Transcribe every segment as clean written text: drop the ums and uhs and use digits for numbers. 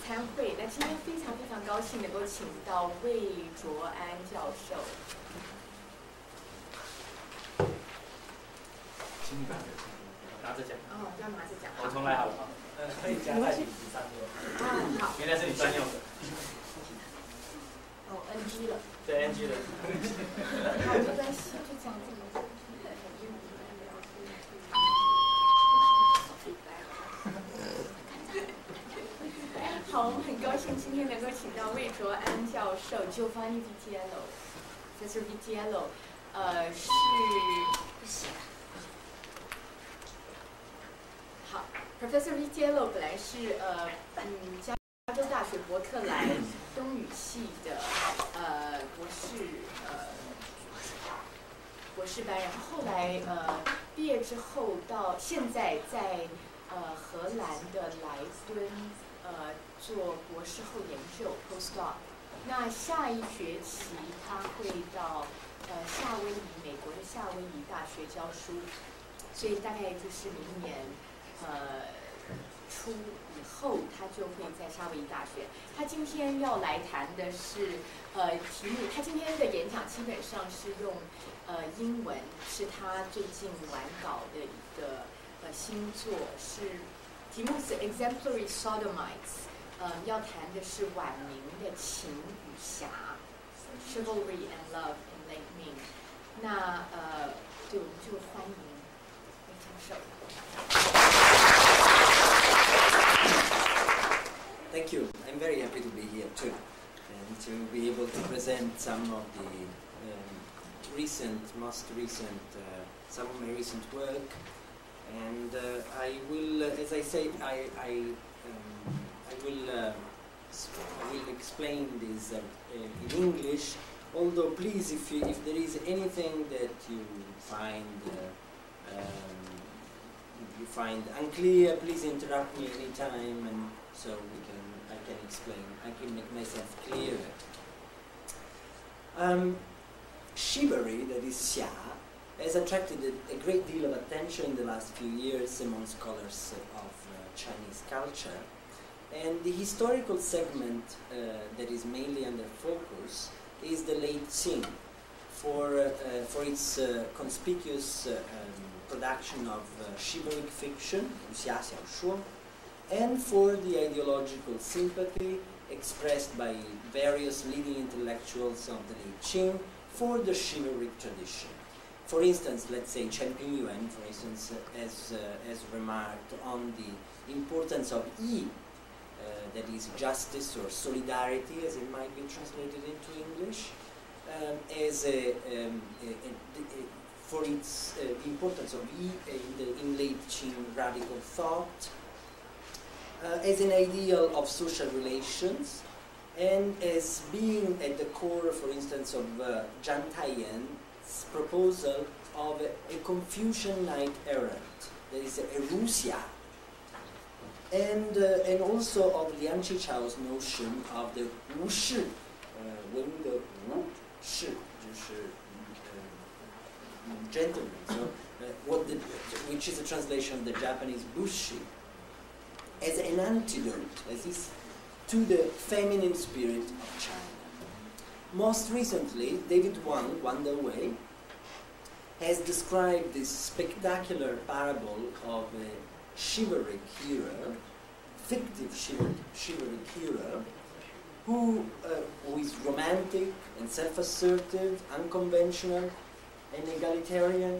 参会。那今天非常高兴能够请到魏卓安教授。 请你拿着讲。 哦，要拿着讲。 我重来好了吗？可以加在笔记上面。 啊，好。 原来是你专用的。 哦 ，NG 了。 对 ，NG 了。 好，没关系，就这样子。好，我们很高兴今天能够请到魏卓安教授 Giovanni Vitiello，Professor Vitiello， 是好 ，Professor Vitiello 本来是加州大学伯克莱东语系的博士班，然后后来毕业之后到现在在荷兰的莱敦做博士后研究 postdoc。那下一学期他会到夏威夷，美国的夏威夷大学教书，所以大概就是明年初以后，他就会在夏威夷大学。他今天要来谈的是题目，他今天的演讲基本上是用英文，是他最近完稿的一个新作，是题目是 Exemplary Sodomites， 要谈的是晚明的情与侠 ，Chivalry and Love in Late Ming。那对，我们就欢迎魏教授。 Thank you. I'm very happy to be here too, and to be able to present some of the most recent, some of my recent work. And I will, as I say, I will explain this in English. Although, please, if there is anything that you find unclear, please interrupt me anytime, and so I can explain. I can make myself clearer. Chivalry, that is xia, has attracted a great deal of attention in the last few years among scholars of Chinese culture. And the historical segment that is mainly under focus is the late Qing, for its conspicuous production of chivalric fiction, 武侠小说, and for the ideological sympathy expressed by various leading intellectuals of the late Qing for the chivalric tradition. For instance, let's say Chen Pingyuan, for instance, has remarked on the importance of Yi, that is justice or solidarity, as it might be translated into English, for its the importance of Yi in late Qing radical thought, as an ideal of social relations, and as being at the core, for instance, of Zhang Taiyan's proposal of a Confucian knight errant, that is a Ruxia, and also of Liang Qichao's notion of the Wu Shi, 文的武士就是gentleman, so which is a translation of the Japanese bushi, as an antidote, to the feminine spirit of China. Most recently, David Wang Wei, has described this spectacular parable of a chivalric hero, fictive chivalric hero, who is romantic and self-assertive, unconventional, and egalitarian.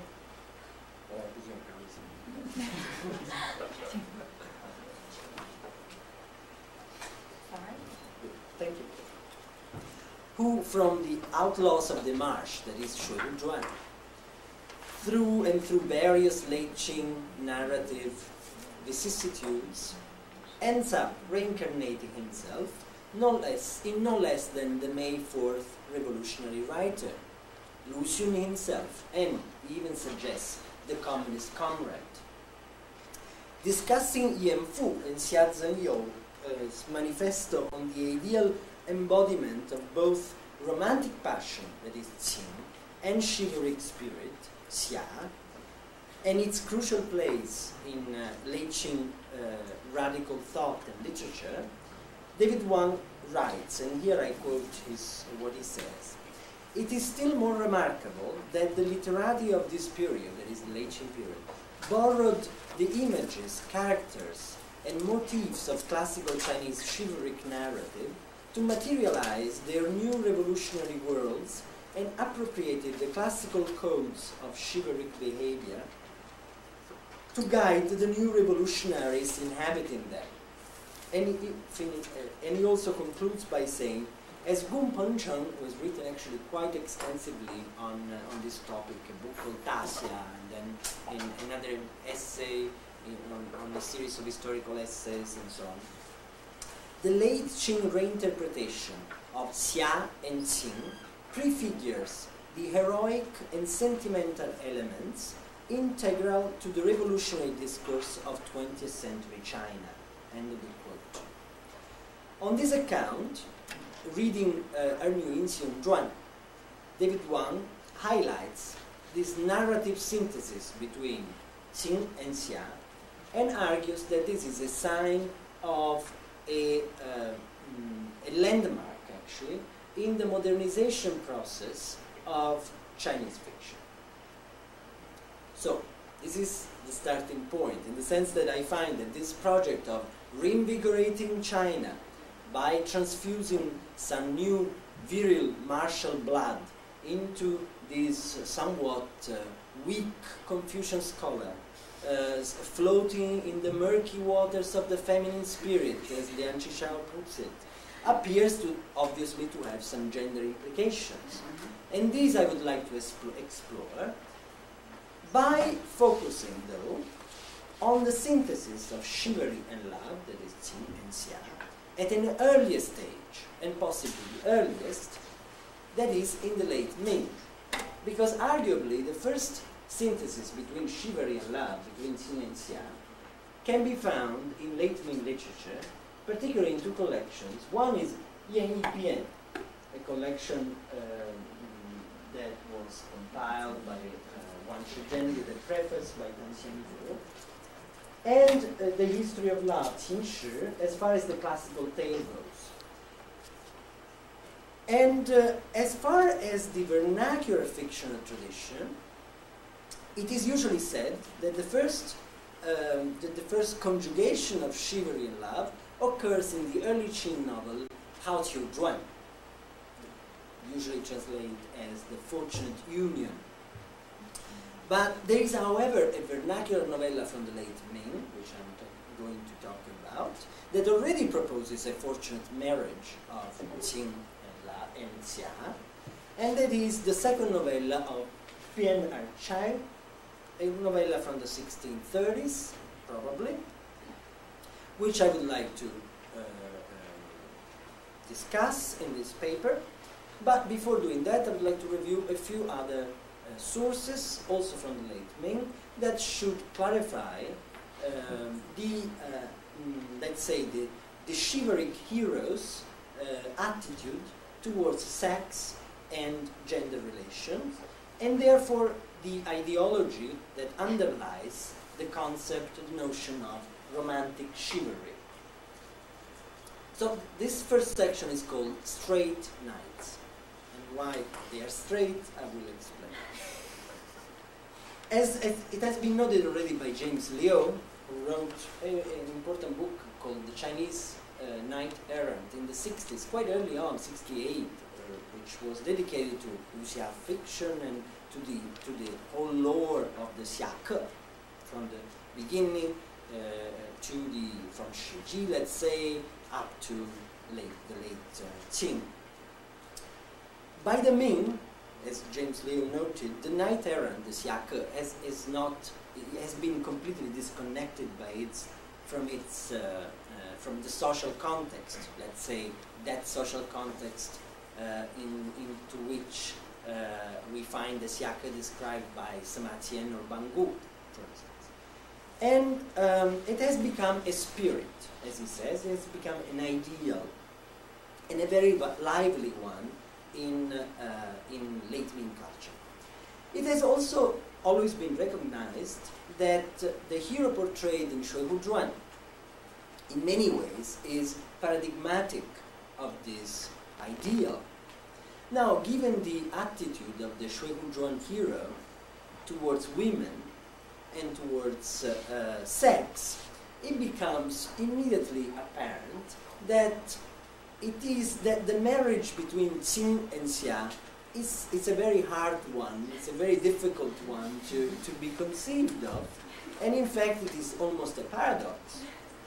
Thank you. Who, from the outlaws of the marsh, that is Shui Zhuan, through various late Qing narrative vicissitudes, ends up reincarnating himself in no less than the May 4th revolutionary writer, Lu Xun himself, and even suggests the communist comrade. Discussing Yan Fu and Xia Zhenyou's manifesto on the ideal embodiment of both romantic passion, that is Qing, and chivalric spirit, Xia, and its crucial place in late Qing radical thought and literature, David Wang writes, and here I quote what he says: "It is still more remarkable that the literati of this period, that is the late Qing period, borrowed the images, characters, and motifs of classical Chinese chivalric narrative to materialize their new revolutionary worlds and appropriated the classical codes of chivalric behavior to guide the new revolutionaries inhabiting them." And he also concludes by saying, as Gun Pengcheng was written actually quite extensively on this topic, a book called Daxia, and then in another essay on a series of historical essays and so on. The late Qing reinterpretation of Xia and Qing prefigures the heroic and sentimental elements integral to the revolutionary discourse of 20th century China. End of the quote. On this account, reading Erniu Yinxiong Zhuan, David Wang highlights this narrative synthesis between Qing and Xia and argues that this is a sign of a landmark, actually, in the modernization process of Chinese fiction. So, this is the starting point, in the sense that I find that this project of reinvigorating China by transfusing some new virile martial blood into this somewhat weak Confucian scholar, floating in the murky waters of the feminine spirit, as Lian Qishao puts it, appears to obviously to have some gender implications. And these I would like to explore by focusing, though, on the synthesis of chivalry and love, that is Qing and Xia, at an earlier stage, and possibly the earliest, that is in the late Ming. Because arguably the first synthesis between chivalry and love, between Qing and Xia, can be found in late Ming literature, particularly in two collections. One is Yan Yi Bian, a collection that was compiled by Wang Shizhen with a preface by Deng Xianzhu, and the history of love, Qin Shi, as far as the classical tale goes. And as far as the vernacular fictional tradition, it is usually said that the first conjugation of chivalry and love occurs in the early Qing novel Hao Qiu Zhuan, usually translated as the Fortunate Union. But there is, however, a vernacular novella from the late Ming, which I'm going to talk about, that already proposes a fortunate marriage of Qing and Xia, and that is the second novella of Bian Er Chai, a novella from the 1630s, probably, which I would like to discuss in this paper. But before doing that, I would like to review a few other sources, also from the late Ming, that should clarify let's say, the chivalric hero's attitude towards sex and gender relations, and therefore the ideology that underlies the concept, the notion of romantic chivalry. So this first section is called Straight Knights. And why they are straight, I will explain. As it has been noted already by James Liu, who wrote an important book called The Chinese Knight Errant in the 60s, quite early on, 68, which was dedicated to wuxia fiction and to the whole lore of the Xiake, from the beginning from Shiji, let's say, up to the late Qing. By the Ming, as James Liu noted, the knight errant, the Xiake, has been completely disconnected from the social context. Let's say that social context into which we find the Xiake described by Sima Qian or Bangu, for instance. And it has become a spirit, as he says. It has become an ideal, and a very lively one in late Ming culture. It has also always been recognized that the hero portrayed in Shuihu Zhuan in many ways, is paradigmatic of this ideal. Now, given the attitude of the Shui Huzhuan hero towards women and towards sex, it becomes immediately apparent that it is that the marriage between Qing and Xia is a very hard one, it's a very difficult one to be conceived of, and in fact it is almost a paradox.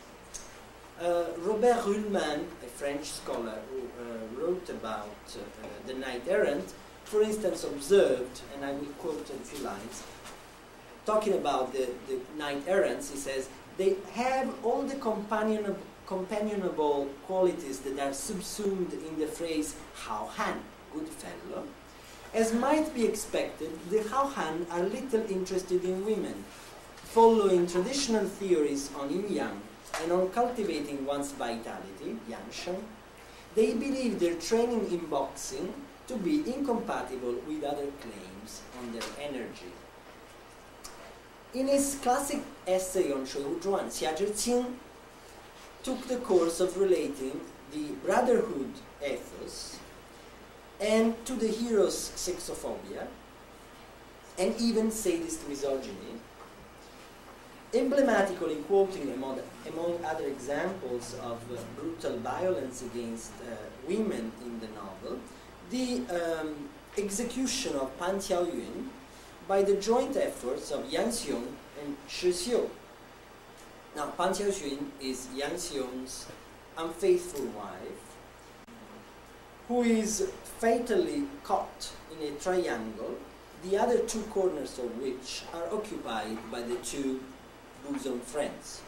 Robert Ruhlmann, a French scholar who wrote about the knight errant, for instance observed, and I will quote a few lines, talking about the knight errants, he says, they have all the companionable qualities that are subsumed in the phrase Hao Han, good fellow. As might be expected, the Hao Han are little interested in women, following traditional theories on yin-yang and on cultivating one's vitality, yang-shen. They believe their training in boxing to be incompatible with other claims on their energy. In his classic essay on Shui Huzhuan, Xia Zhiqing took the course of relating the brotherhood ethos and to the hero's sexophobia and even sadist misogyny, emblematically quoting among other examples of brutal violence against women in the novel, the execution of Pan Qiaoyun by the joint efforts of Yang Xiong and Shi Xiu. Now, Pan Qiaoyun is Yang Xiong's unfaithful wife, who is fatally caught in a triangle, the other two corners of which are occupied by the two bosom friends.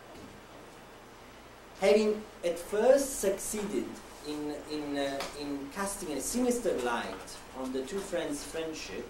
Having at first succeeded in casting a sinister light on the two friends' friendship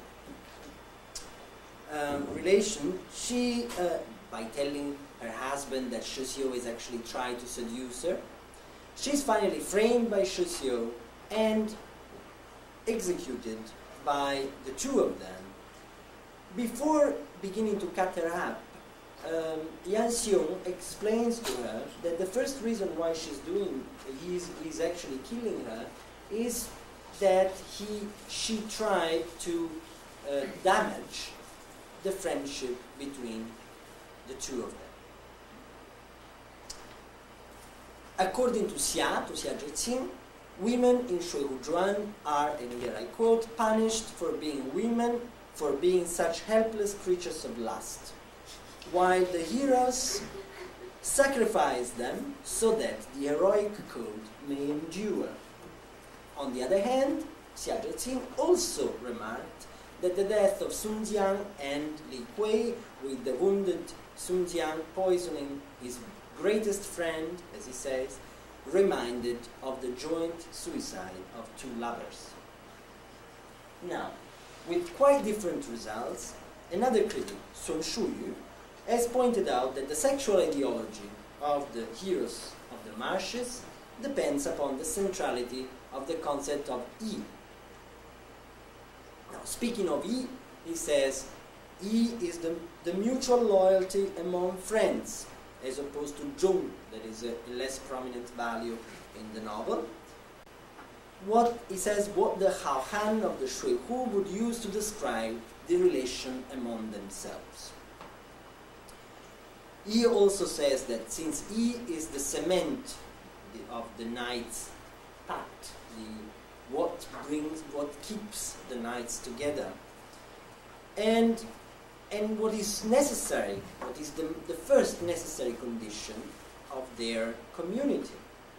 relation, she, by telling her husband that Shi Xiu is actually trying to seduce her, she's finally framed by Shi Xiu and executed by the two of them. Before beginning to cut her up, Yang Xiong explains to her that the first reason why he's actually killing her is that she tried to damage the friendship between the two of them. According to Xia Zhiqing, women in Shui Huzhuan are, and here I quote, punished for being women, for being such helpless creatures of lust, while the heroes sacrifice them so that the heroic code may endure. On the other hand, Xia Zhiqing also remarked that the death of Sun Jiang and Li Kui, with the wounded Sun Jiang poisoning his greatest friend, as he says, reminded of the joint suicide of two lovers. Now, with quite different results, another critic, Sun Shuyu, has pointed out that the sexual ideology of the heroes of the marshes depends upon the centrality of the concept of Yi. Now, speaking of Yi, he says, Yi is the mutual loyalty among friends, as opposed to Zhong, that is a less prominent value in the novel. He says what the Hao Han of the Shui Hu would use to describe the relation among themselves. Yi also says that since Yi is the cement of the knight's pact, what keeps the knights together, and what is necessary, what is the first necessary condition of their community.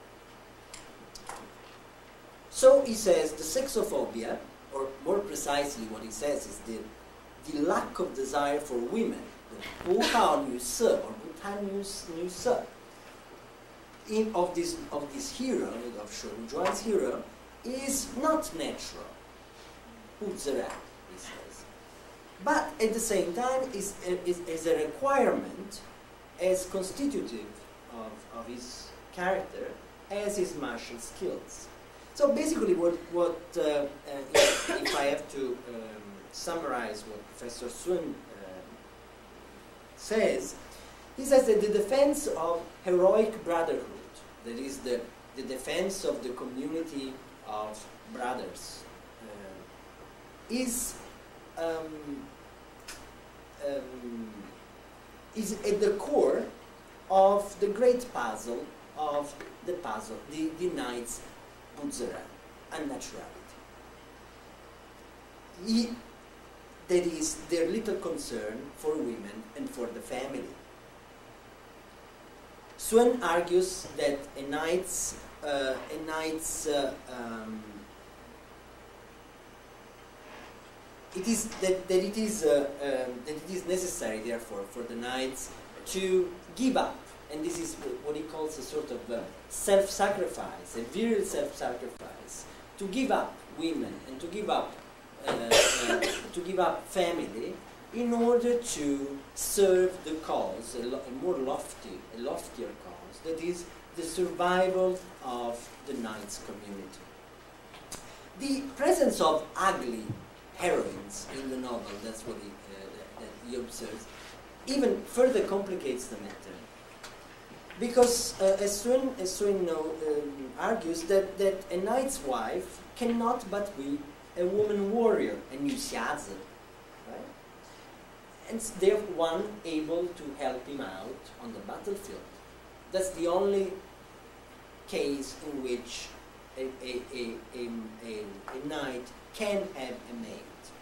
So he says the sexophobia, or more precisely what he says is the lack of desire for women, the 不好女色 or 不贪女色 of this hero, of Shui Huzhuan's hero, is not natural, 不自然, he says. But at the same time is a requirement as constitutive of his character as his martial skills. So basically if I have to summarize what Professor Sun says, He says that the defense of heroic brotherhood, that is the defense of the community of brothers, is at the core of the great puzzle of the knight's Buzzera, unnaturality. That is their little concern for women and for the family. Swen argues that it is necessary, therefore, for the knights to give up, and this is what he calls a sort of self-sacrifice, a virile self-sacrifice, to give up women and to give up family in order to serve the cause, a more loftier cause, that is the survival of the knight's community. The presence of ugly heroines in the novel, that's what he observes, even further complicates the matter. Because as Swen argues that a knight's wife cannot but be a woman warrior, a Nusiaze, right? And therefore one able to help him out on the battlefield. That's the only case in which a knight can have a maid.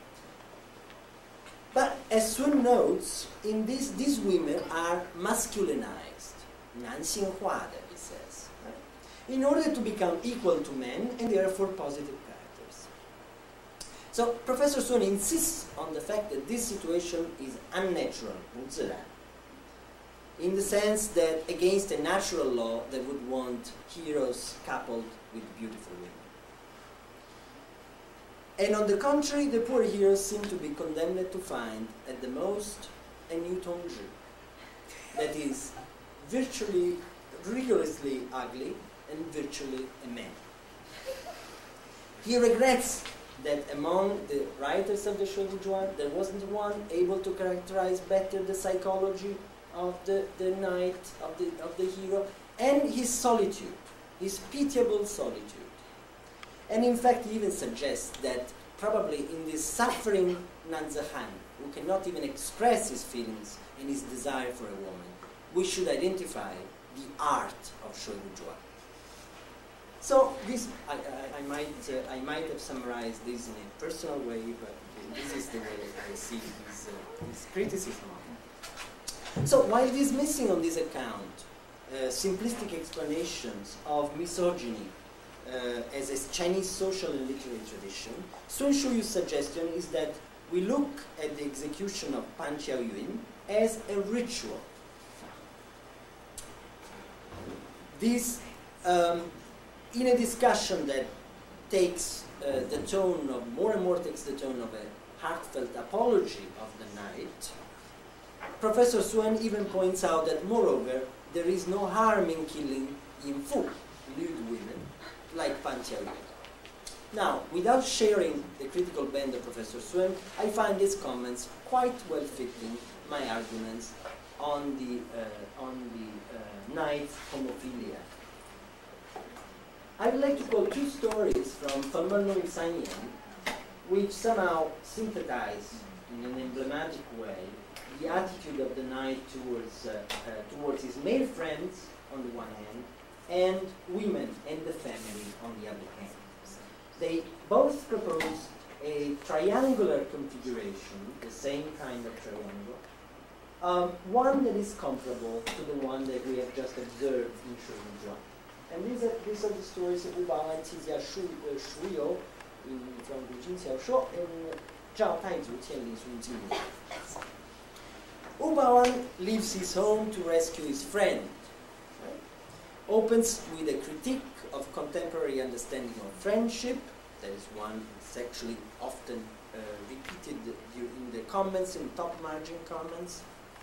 But as Swen notes, in these women are masculinized, 男性化的, he says, right? In order to become equal to men and therefore positive characters. So Professor Swen insists on the fact that this situation is unnatural, 不自然, in the sense that against a natural law that would want heroes coupled with beautiful women. And on the contrary, the poor heroes seem to be condemned to find, at the most, a new tonju, that is virtually, rigorously ugly and virtually a man. He regrets that among the writers of the Shōgunjuan, there wasn't one able to characterize better the psychology of the knight, of the hero, and his solitude, his pitiable solitude. And in fact, he even suggests that probably in this suffering Nanzahan, who cannot even express his feelings and his desire for a woman, we should identify the art of Shōgunjuan. So this, I might have summarized this in a personal way, but this is the way I see this criticism. So while dismissing on this account simplistic explanations of misogyny as a Chinese social and literary tradition, Sun Shuyu's suggestion is that we look at the execution of Pan Qiaoyun as a ritual. This, in a discussion that takes the tone of, more and more takes the tone of a heartfelt apology of the knight, Professor Swen even points out that, moreover, there is no harm in killing Yinfu, nude women, like Pan Qiaoyun. Now, without sharing the critical bent of Professor Swen, I find his comments quite well fitting my arguments on the knight's homophilia. I would like to quote two stories from Falmernong Sanyan, which somehow sympathize in an emblematic way the attitude of the knight towards his male friends on the one hand, and women and the family on the other hand. They both propose a triangular configuration, the same kind of triangle, one that is comparable to the one that we have just observed in Shōgunjuan. And these are the stories of Wu Baoan, Qijia Shuyo, from Wu Jin Xiaoshuo, and Zhao Taizu, Qianli Sun Jin. Wu Baoan leaves his home to rescue his friend. Right? Opens with a critique of contemporary understanding of friendship. That is one that's actually often repeated in the comments, in top margin comments.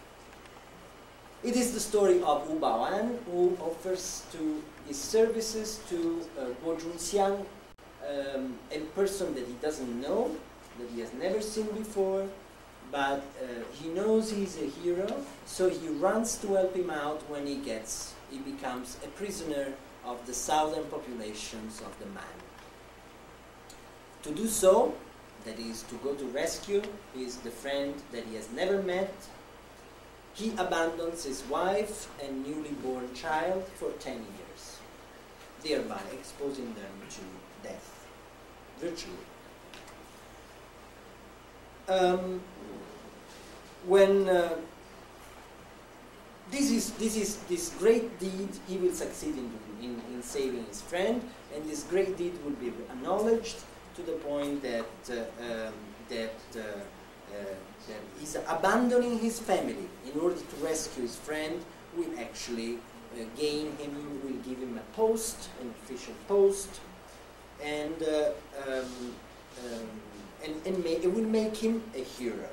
It is the story of Wu Baoan, who offers to his services to Guo Zhongxiang, a person that he doesn't know, that he has never seen before, but he knows he's a hero, so he runs to help him out when he becomes a prisoner of the southern populations of the Man. To do so, that is, to go to rescue the friend that he has never met, he abandons his wife and newly born child for 10 years, thereby exposing them to death, virtually. This great deed, he will succeed in saving his friend, and this great deed will be acknowledged to the point that he's abandoning his family in order to rescue his friend. Will actually gain him, will give him a post, an official post, and it will make him a hero.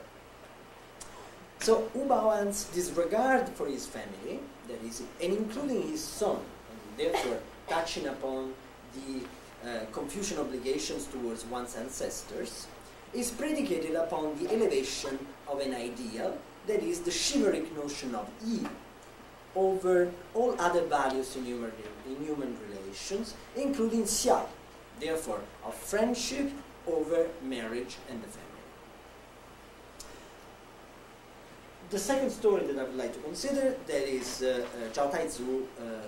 So Wu Baoan's disregard for his family, that is, and including his son, and therefore touching upon the Confucian obligations towards one's ancestors, is predicated upon the elevation of an ideal, that is, the chivalric notion of Yi, over all other values in human relations, including Xia, therefore of friendship over marriage and the family. The second story that I would like to consider, that is Zhao Taizu,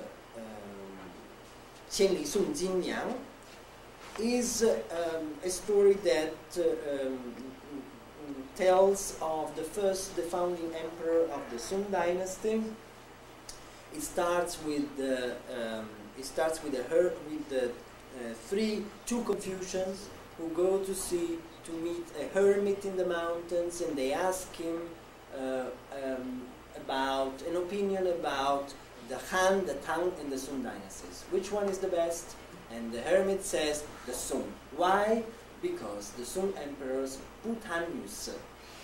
Qian Li Sun Jin Yang, is a story that tells of the founding emperor of the Sung dynasty. It starts with two Confucians who go to meet a hermit in the mountains, and they ask him about an opinion about the Han, the Tang, and the Sung dynasties. Which one is the best? And the hermit says the Sung. Why? Because the Sung emperors put Han Yusi.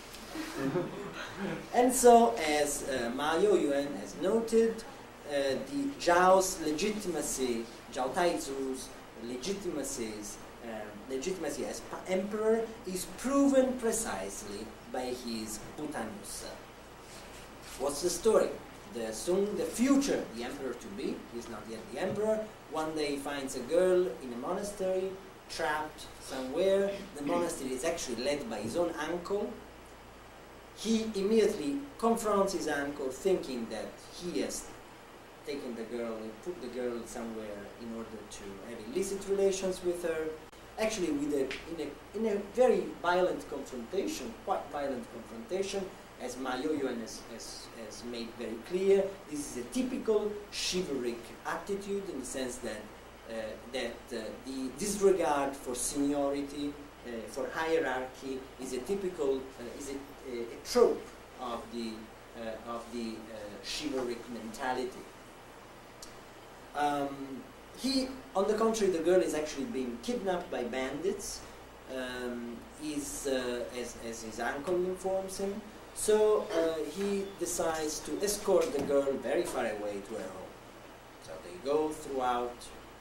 And so, as Ma Youyuan has noted, the Zhao's legitimacy, Zhao Taizu's legitimacy as emperor is proven precisely by his Butanus. What's the story? The future, the emperor-to-be, he's not yet the emperor, one day finds a girl in a monastery, trapped somewhere. The monastery is actually led by his own uncle. He immediately confronts his uncle, thinking that he has taken the girl and put the girl somewhere in order to have illicit relations with her. Actually, in a very violent confrontation, quite violent confrontation, as Ma Youyuan has made very clear, this is a typical chivalric attitude, in the sense that the disregard for seniority, for hierarchy, is a typical, a trope of the chivalric mentality. On the contrary, the girl is actually being kidnapped by bandits, as his uncle informs him. So he decides to escort the girl very far away to her home. So they go throughout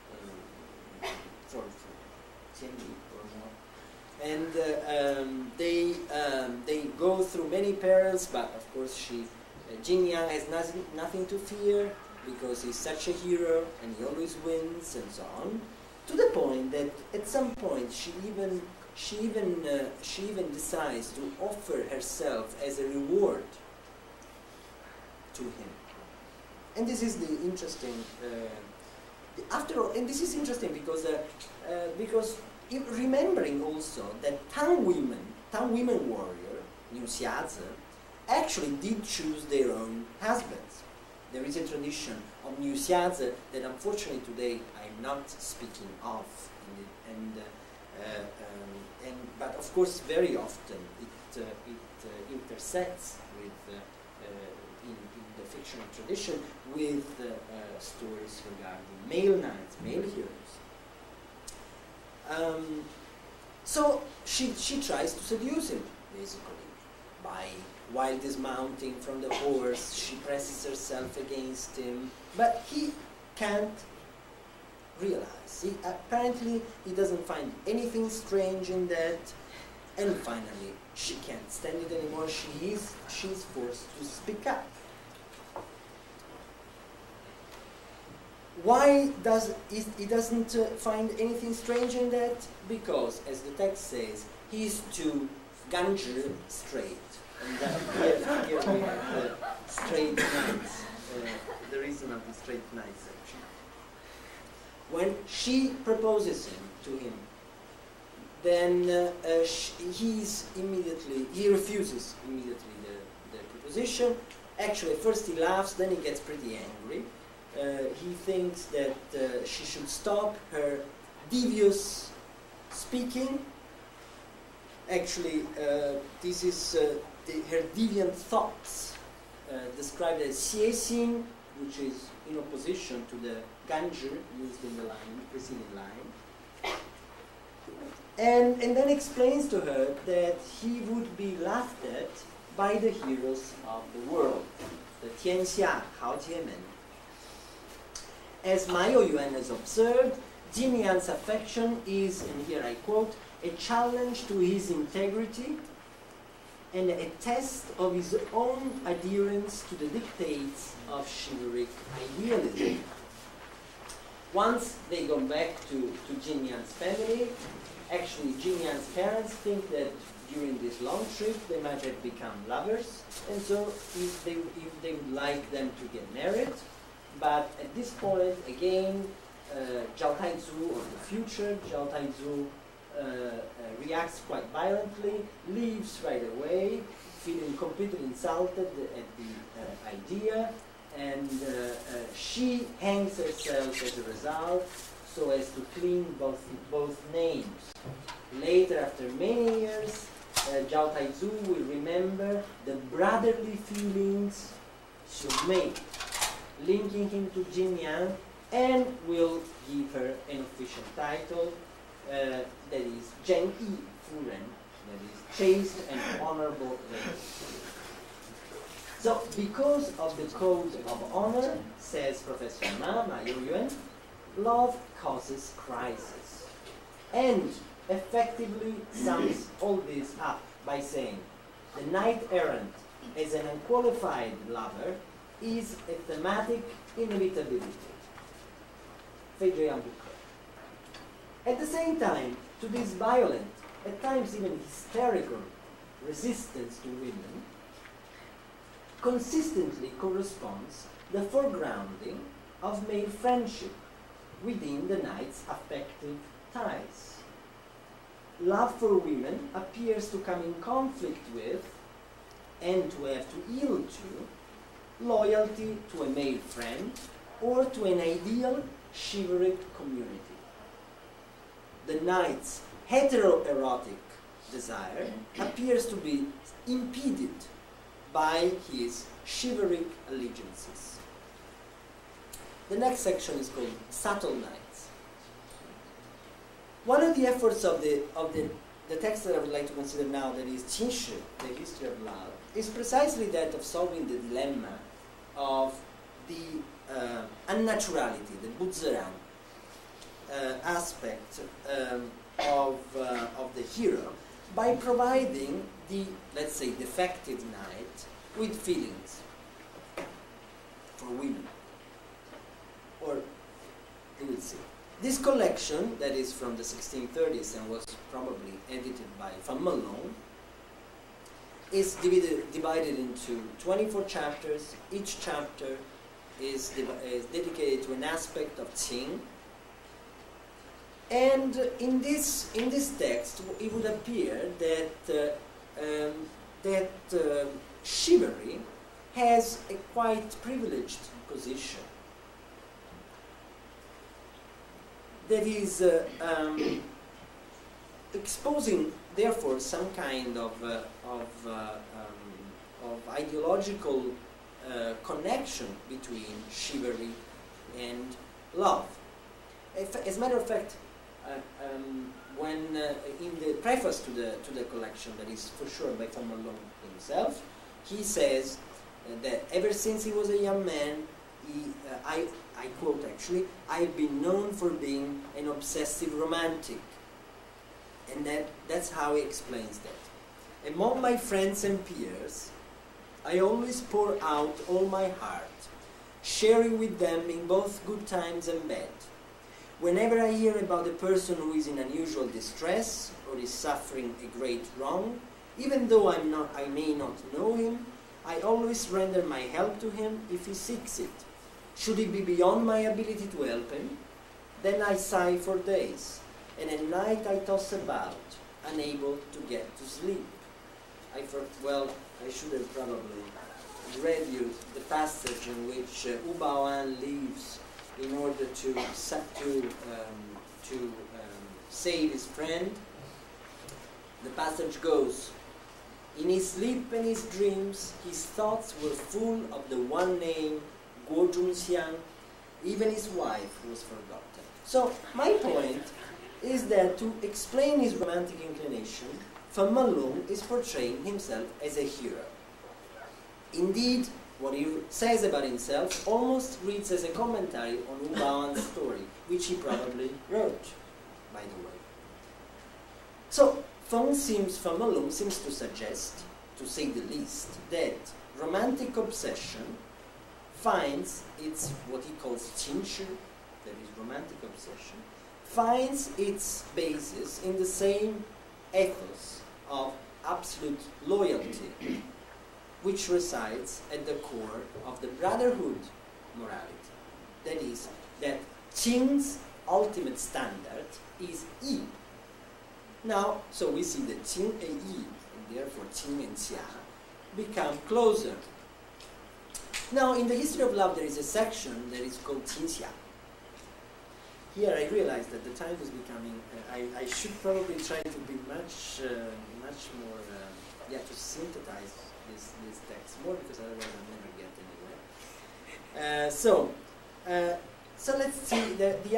for 10 weeks or more, and they go through many perils. But of course, Jin Yang has nothing to fear, because he's such a hero and he always wins, and so on. To the point that at some point she even decides to offer herself as a reward to him. And this is the interesting. After all, and this is interesting because remembering also that Tang women warrior Niu Xiazi actually did choose their own husbands. There is a tradition of Niu Xiazi that unfortunately today I'm not speaking of, but of course very often it intersects with in the fictional tradition with stories regarding male knights, male heroes. So she tries to seduce him, basically, while dismounting from the horse. She presses herself against him, but he can't realize. Apparently he doesn't find anything strange in that. And finally, she can't stand it anymore. She's forced to speak up. Why does he doesn't find anything strange in that? Because, as the text says, he's too Ganjur straight. And here we have the straight knights, the reason of the straight knights section. When she proposes to him, then he refuses immediately the proposition. Actually, first he laughs, then he gets pretty angry. He thinks that she should stop her devious speaking. Actually, this is her deviant thoughts, described as xie xin, which is in opposition to the ganzhi used in the preceding line. And then explains to her that he would be laughed at by the heroes of the world, the Tianxia Hao Jiemen. As Ma Youyuan has observed, Jin Yan's affection is, and here I quote, a challenge to his integrity and a test of his own adherence to the dictates of chivalric idealism. Once they go back to Jin Yan's family, actually Jin Yan's parents think that during this long trip they might have become lovers, and so if they would like them to get married. But at this point, again, Zhao Taizu, or the future Zhao Taizu, reacts quite violently, leaves right away, feeling completely insulted at the idea, and she hangs herself as a result, so as to clean both names. Later, after many years, Zhao Taizu will remember the brotherly feelings she made, linking him to Jin Yan, and will give her an official title, that is Zheng Yi Furen, that is chaste and honorable lady. So, because of the code of honor, says Professor Ma Youyuan, love causes crisis, and effectively sums all this up by saying, the knight-errant as an unqualified lover is a thematic inevitability. Fedrian Bouquet. At the same time, to this violent, at times even hysterical, resistance to women, consistently corresponds the foregrounding of male friendship within the knight's affective ties. Love for women appears to come in conflict with, and to have to yield to, loyalty to a male friend or to an ideal chivalric community. The knight's heteroerotic desire appears to be impeded by his chivalric allegiances. The next section is called Subtle Knights. One of the efforts of the text that I would like to consider now, that is Qinshi, the history of love, is precisely that of solving the dilemma of the unnaturality, the buziran aspect of the hero, by providing the, let's say, defective knight with feelings for women. Or, we will see. This collection, that is from the 1630s and was probably edited by Van Malone, is divided into 24 chapters. Each chapter is dedicated to an aspect of Qing. And in this text, it would appear that chivalry has a quite privileged position. That is exposing, therefore, some kind of ideological connection between chivalry and love. As a matter of fact, when in the preface to the collection, that is for sure by Van Malone himself, he says that ever since he was a young man, I quote actually, I've been known for being an obsessive romantic. And that's how he explains that. Among my friends and peers, I always pour out all my heart, sharing with them in both good times and bad. Whenever I hear about a person who is in unusual distress or is suffering a great wrong, even though I may not know him, I always render my help to him if he seeks it. Should it be beyond my ability to help him, then I sigh for days, and at night I toss about, unable to get to sleep. I should have probably read you the passage in which Wu Baoan leaves in order to save his friend. The passage goes, in his sleep and his dreams, his thoughts were full of the one name, Guo Zhongxiang. Even his wife was forgotten. So my point is that to explain his romantic inclination, Fen Menlong is portraying himself as a hero. Indeed, what he says about himself almost reads as a commentary on Wu Baoan's story, which he probably wrote, by the way. So Fen Menlong seems to suggest, to say the least, that romantic obsession finds its, what he calls qingshi, that is romantic obsession, finds its basis in the same ethos of absolute loyalty, which resides at the core of the brotherhood morality. That is, that Qing's ultimate standard is Yi. Now, so we see that Qing and Yi, and therefore Qing and Xia, become closer. Now, in the history of love, there is a section that is called Qinxia. Here I realize that the time is becoming, I should probably try to be much more, to synthesize this text more, because otherwise I'll never get anywhere. So let's see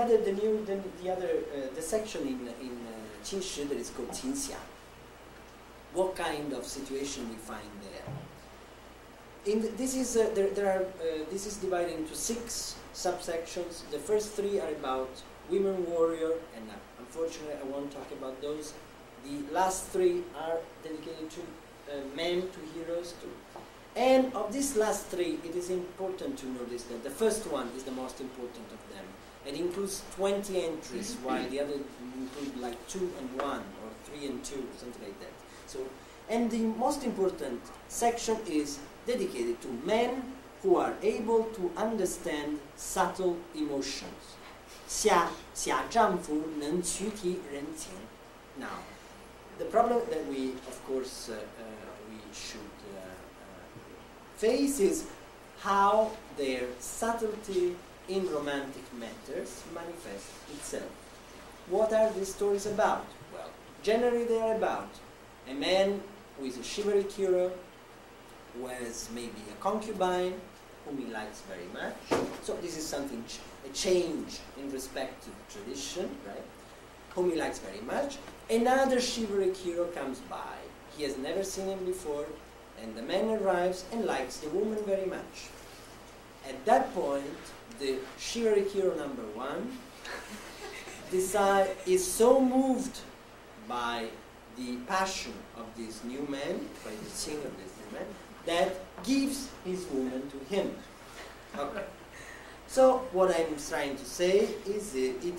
the section in Qingshi that is called Qinxia. What kind of situation we find there? This is divided into 6 subsections. The first 3 are about women warrior, and unfortunately I won't talk about those. The last 3 are dedicated to men, to heroes, and of these last 3, it is important to notice that the first one is the most important of them. It includes 20 entries, while the other include like 2 and 1, or 3 and 2, something like that. So, and the most important section is dedicated to men who are able to understand subtle emotions. 下丈夫能取体人情. Now, the problem that we, of course, we should face is how their subtlety in romantic matters manifests itself. What are these stories about? Well, generally they are about a man who is a chivalric hero, who has maybe a concubine whom he likes very much. So this is something, a change in respect to the tradition, right? Whom he likes very much. Another chivalric hero comes by. He has never seen him before, and the man arrives and likes the woman very much. At that point, the chivalric hero number 1 is so moved by the passion of this new man, by the sing of this new man, that gives his woman to him. Okay. So what I'm trying to say is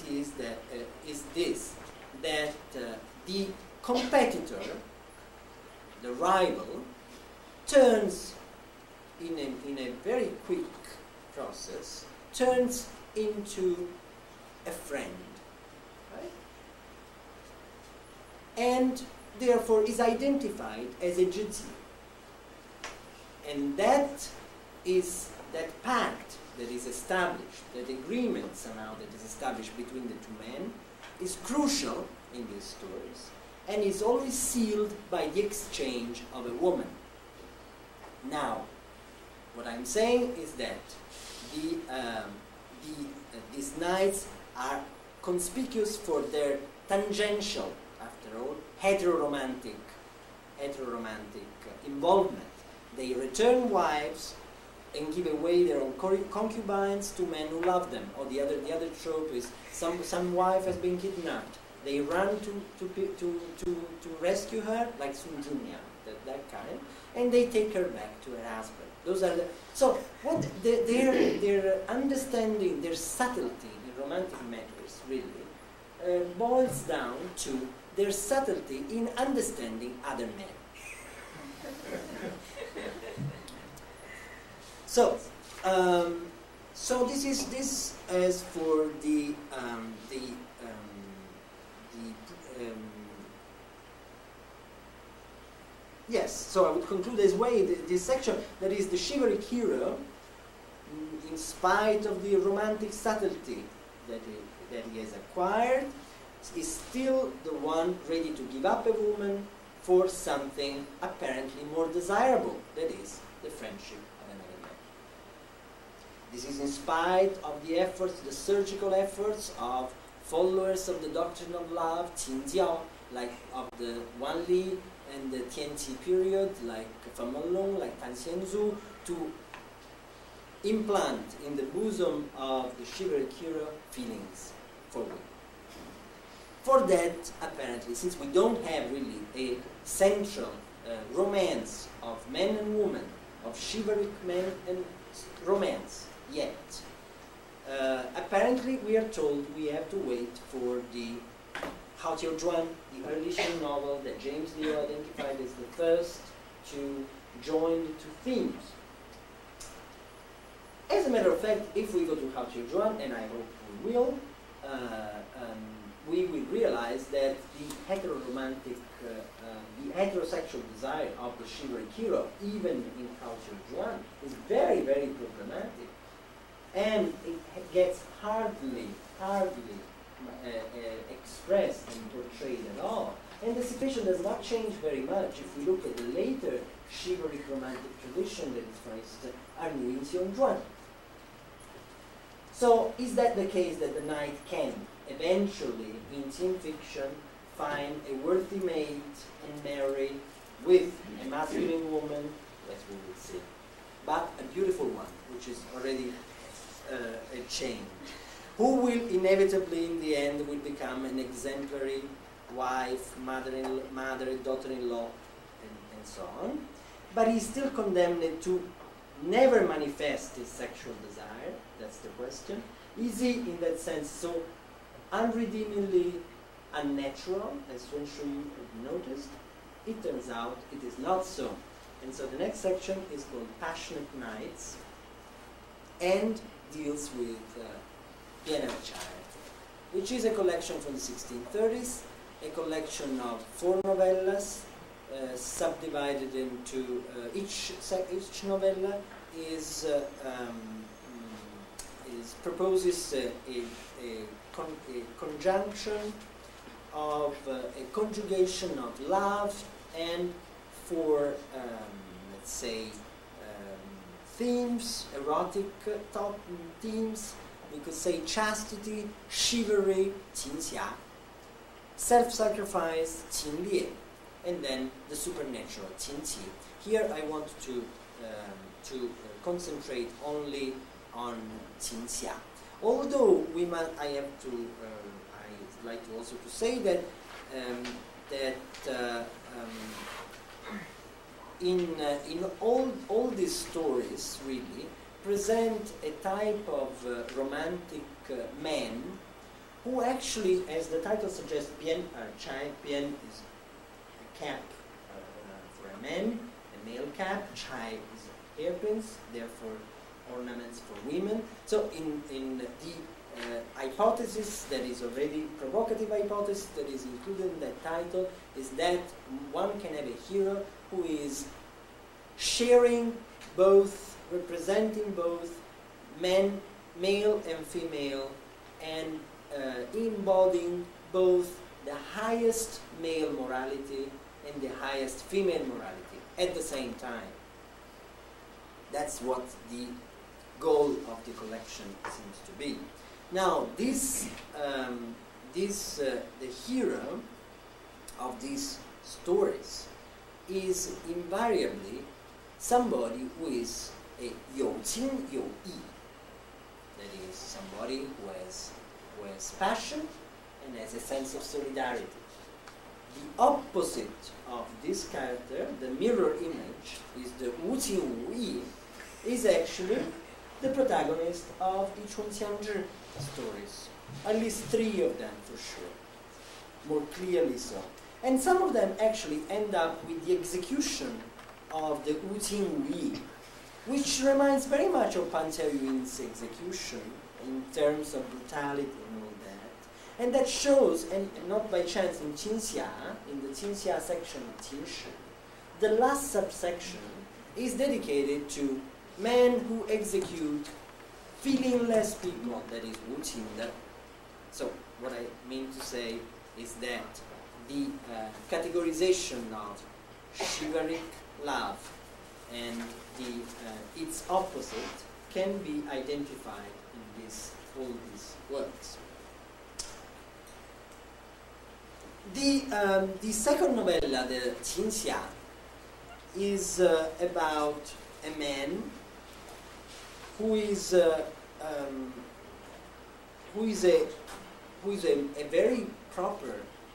that the competitor, the rival, turns in a very quick process, turns into a friend, right? And therefore is identified as a Jitsi. And that pact that is established, that agreement somehow that is established between the 2 men, is crucial in these stories, and is always sealed by the exchange of a woman. Now, what I'm saying is that these knights are conspicuous for their tangential, after all, heteroromantic involvement. They return wives and give away their own concubines to men who love them. Or the other trope is some wife has been kidnapped, They run to rescue her, like Sun Jinyang, that kind, and they take her back to her husband. Those are so what their understanding, their subtlety in romantic matters really boils down to their subtlety in understanding other men. So this is as for the yes. So I would conclude this way. This section, that is the chivalric hero, in spite of the romantic subtlety that he has acquired, is still the one ready to give up a woman for something apparently more desirable, that is, the friendship of another man. This is in spite of the efforts, the surgical efforts of followers of the doctrine of love, Qingjiao, like of the Wanli and the Tianqi period, like Fan Menglong, like Tan Xianzu, to implant in the bosom of the chivalric hero feelings for women. For that, apparently, since we don't have really a central romance of men and women, of chivalric men and romance yet, apparently we are told we have to wait for the Hao Qiuzhuan, the early Sheng novel that James Liu identified as the first to join the two themes. As a matter of fact, if we go to Hao Qiuzhuan, and I hope we will, we will realize that the heteroromantic, the heterosexual desire of the chivalric hero, even in Hao Qiuzhuan, is very, very problematic. And it gets hardly expressed and portrayed at all. And the situation does not change very much if we look at the later chivalric romantic tradition that is, for instance, Ernu in Xiongzhuan. So, is that the case that the knight can eventually, in teen fiction, find a worthy mate and marry with a masculine woman? Yes, we will see. But a beautiful one, which is already a change. Who will inevitably, in the end, will become an exemplary wife, mother, daughter-in-law, and so on. But he's still condemned to never manifest his sexual desire. That's the question. Is he, in that sense, so unredeemingly unnatural, as Sun Shui noticed? It turns out it is not so. And so the next section is called Passionate Knights and deals with Piena Child, which is a collection from the 1630s, a collection of 4 novellas subdivided into each novella proposes a conjunction of a conjugation of love and 4 let's say themes, erotic themes. We could say chastity, chivalry, 情侠, self-sacrifice, 情烈, and then the supernatural, 情奇. Here I want to concentrate only on 情侠. Although I'd like to also to say that in all these stories really present a type of romantic man who actually, as the title suggests, Pian is a cap for a man, a male cap, Chai is hairpins, therefore ornaments for women. So in the hypothesis that is already provocative hypothesis that is included in that title is that one can have a hero who is sharing both, representing both men, male and female, and embodying both the highest male morality and the highest female morality at the same time. That's what the goal of the collection seems to be. Now, the hero of these stories is invariably somebody who is a 有情有义, that is, somebody who has passion and has a sense of solidarity. The opposite of this character, the mirror image, is the Wu Qing Wu Yi, is actually the protagonist of the Chunxiangzhi stories. At least 3 of them for sure, more clearly so. And some of them actually end up with the execution of the Wu Qing Wu Yi, which reminds very much of Pan Xiaoyun's execution in terms of brutality and all that. And that shows, and not by chance, in Qinxia, in the Qinxia section of Qinshi, the last subsection is dedicated to men who execute feelingless people, that is Wu Qing. So what I mean to say is that the categorization of chivalric love and its opposite can be identified in all these works. The second novella, the Qinxia, is about a man who is a very proper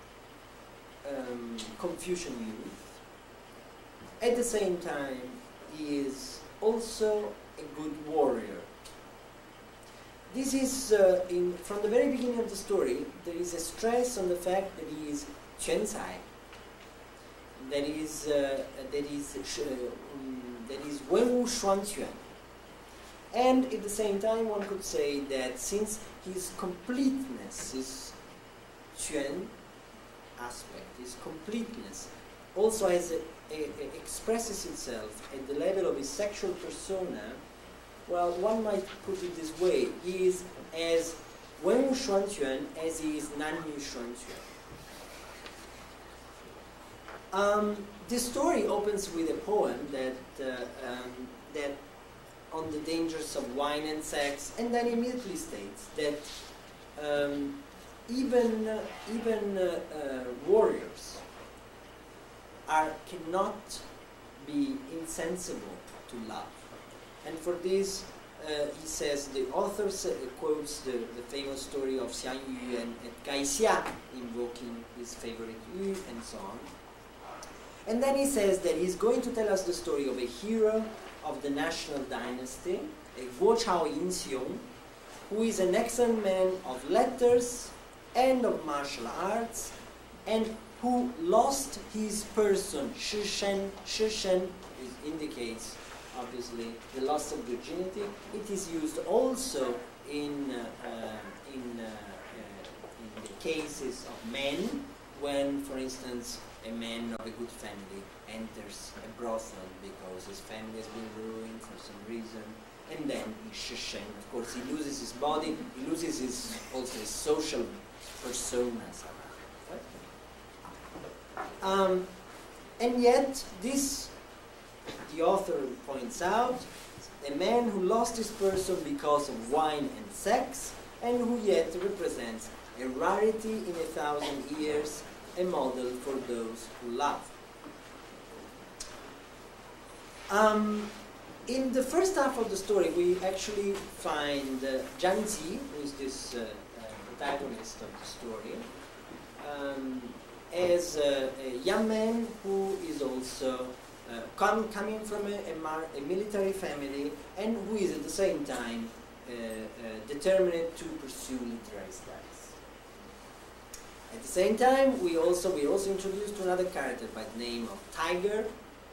Confucian youth. At the same time, he is also a good warrior. This is, from the very beginning of the story, there is a stress on the fact that he is Quancai, that is Wenwu Shuangquan. And at the same time, one could say that since his completeness, his Quan aspect, his completeness, also expresses itself at the level of his sexual persona, well, one might put it this way: he is as Wenwu Shuangquan as he is Nanyu Shuangquan. The story opens with a poem that on the dangers of wine and sex, and then immediately states that even warriors cannot be insensible to love. And for this, he says, the author quotes the famous story of Xiang Yu and Gai Xia, invoking his favorite Yu, and so on. And then he says that he's going to tell us the story of a hero of the national dynasty, a Guo Chao Yin Xiong, who is an excellent man of letters and of martial arts, and who lost his person, Shi Shen. Shi Shen indicates, obviously, the loss of virginity. It is used also in the cases of men, when, for instance, a man of a good family enters a brothel because his family has been ruined for some reason, and then he's Shishen. Of course, he loses his body, he loses also his social persona somehow. Right? And yet, this, the author points out, a man who lost his person because of wine and sex, and who yet represents a rarity in 1,000 years, a model for those who love. In the first half of the story, we actually find Zhang Zi, who is this protagonist of the story, as a young man who is also coming from a military family, and who is at the same time determined to pursue literary studies. At the same time, we also introduced another character by the name of Tiger,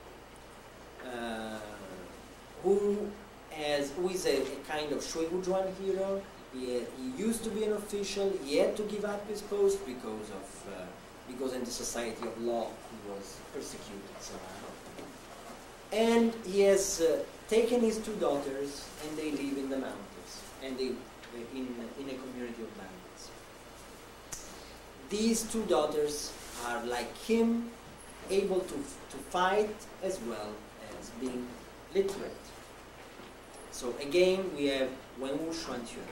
who is a kind of Shui Gujuan hero. He used to be an official. He had to give up his post because in the society of law he was persecuted somehow. And he has taken his 2 daughters, and they live in the mountains, and they in a community of bandits. These 2 daughters are like him, able to fight as well as being literate. So again, we have Wenwu Shuangquan.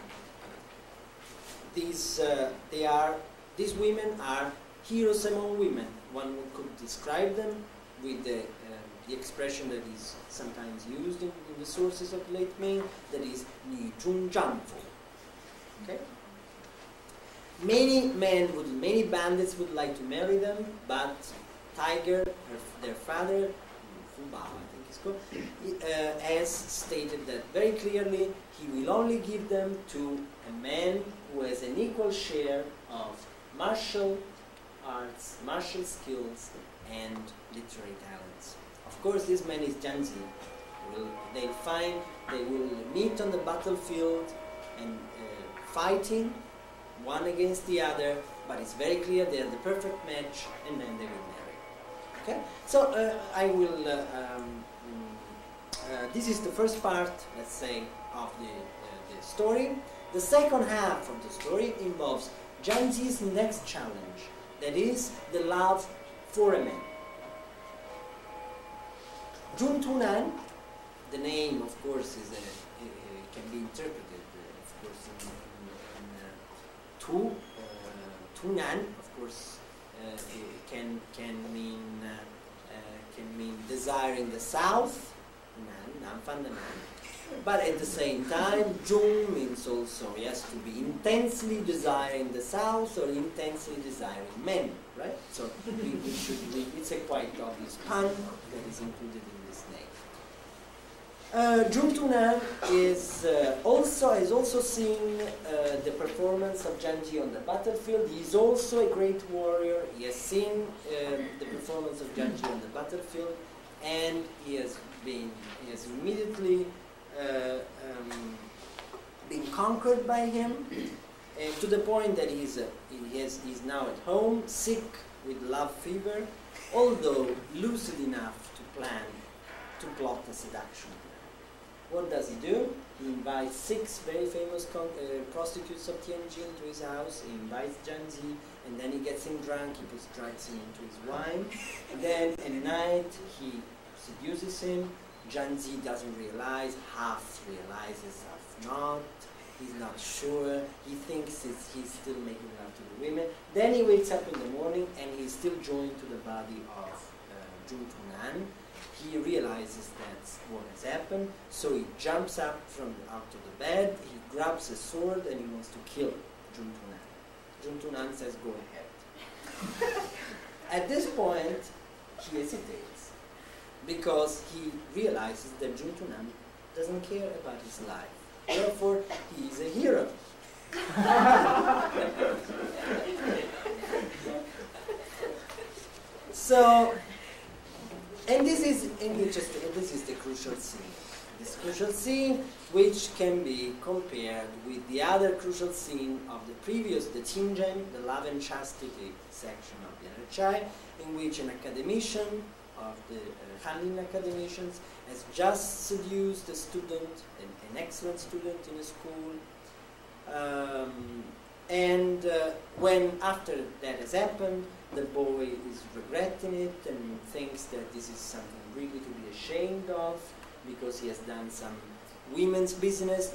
These women are heroes among women. One could describe them with the expression that is sometimes used in the sources of late Ming, that is 女中丈夫. Okay? many bandits would like to marry them, but Tiger, their father, Fubao, I think it's called, has stated that very clearly he will only give them to a man who has an equal share of martial arts, martial skills, and literary talents. Of course, this man is Zhangzi. They will meet on the battlefield and fighting one against the other, but it's very clear they are the perfect match, and then they will marry. Okay? So I will. This is the first part, let's say, of the story. The second half of the story involves Zhangzi's next challenge, that is the love for a man. Zhong Tunan, the name, of course, can be interpreted, of course, in Tunan, of course, can mean desire in the south, Nan Fan the man. But at the same time, Zhong means also, yes, to be intensely desiring the south or intensely desiring men, right? So it's a quite obvious pun that is included in this name. Zhong Tunan has also seen the performance of Zhangzi on the battlefield. He is also a great warrior. He has seen the performance of Zhangzi on the battlefield, and he has immediately been conquered by him, to the point that he's now at home, sick with love fever, although lucid enough to plot a seduction. What does he do? He invites 6 very famous prostitutes of Tianjin to his house. He invites Zhangzi, and then he gets him drunk. He puts drugs into his wine. And then at night he seduces him. Zhangzi doesn't realize, half realizes, half not. He's not sure. He thinks he's still making love to the women. Then he wakes up in the morning and he's still joined to the body of Zhong Tunan. He realizes that's what has happened, so he jumps up out of the bed, he grabs a sword and he wants to kill Zhong Tunan. Zhong Tunan says, go ahead. At this point, he hesitates, because he realizes that Zhong Tunan doesn't care about his life. Therefore, he is a hero. So, and this is interesting. This is the crucial scene. This crucial scene, which can be compared with the other crucial scene of the previous, the Qingzhen, the love and chastity section of the Yan'er Chai, in which an academician of the Hanlin academicians has just seduced a student, an excellent student in a school, when after that has happened, the boy is regretting it and thinks that this is something really to be ashamed of, because he has done some women's business,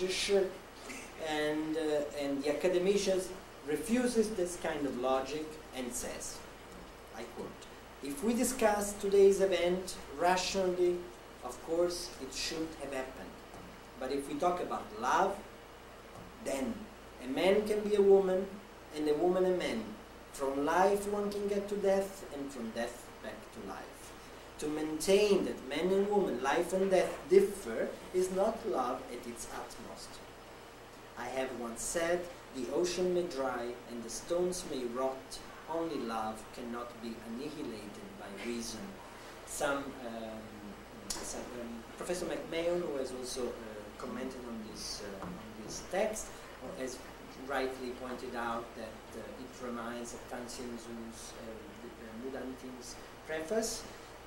and the academician refuses this kind of logic and says, I quote, if we discuss today's event rationally, of course it should have happened. But if we talk about love, then a man can be a woman and a woman a man. From life one can get to death, and from death back to life. To maintain that man and woman, life and death differ, is not love at its utmost. I have once said, the ocean may dry and the stones may rot, only love cannot be annihilated by reason. Professor McMahon, who has also commented on this text, has rightly pointed out that it reminds of Tan Xianzu's Mudanting's preface.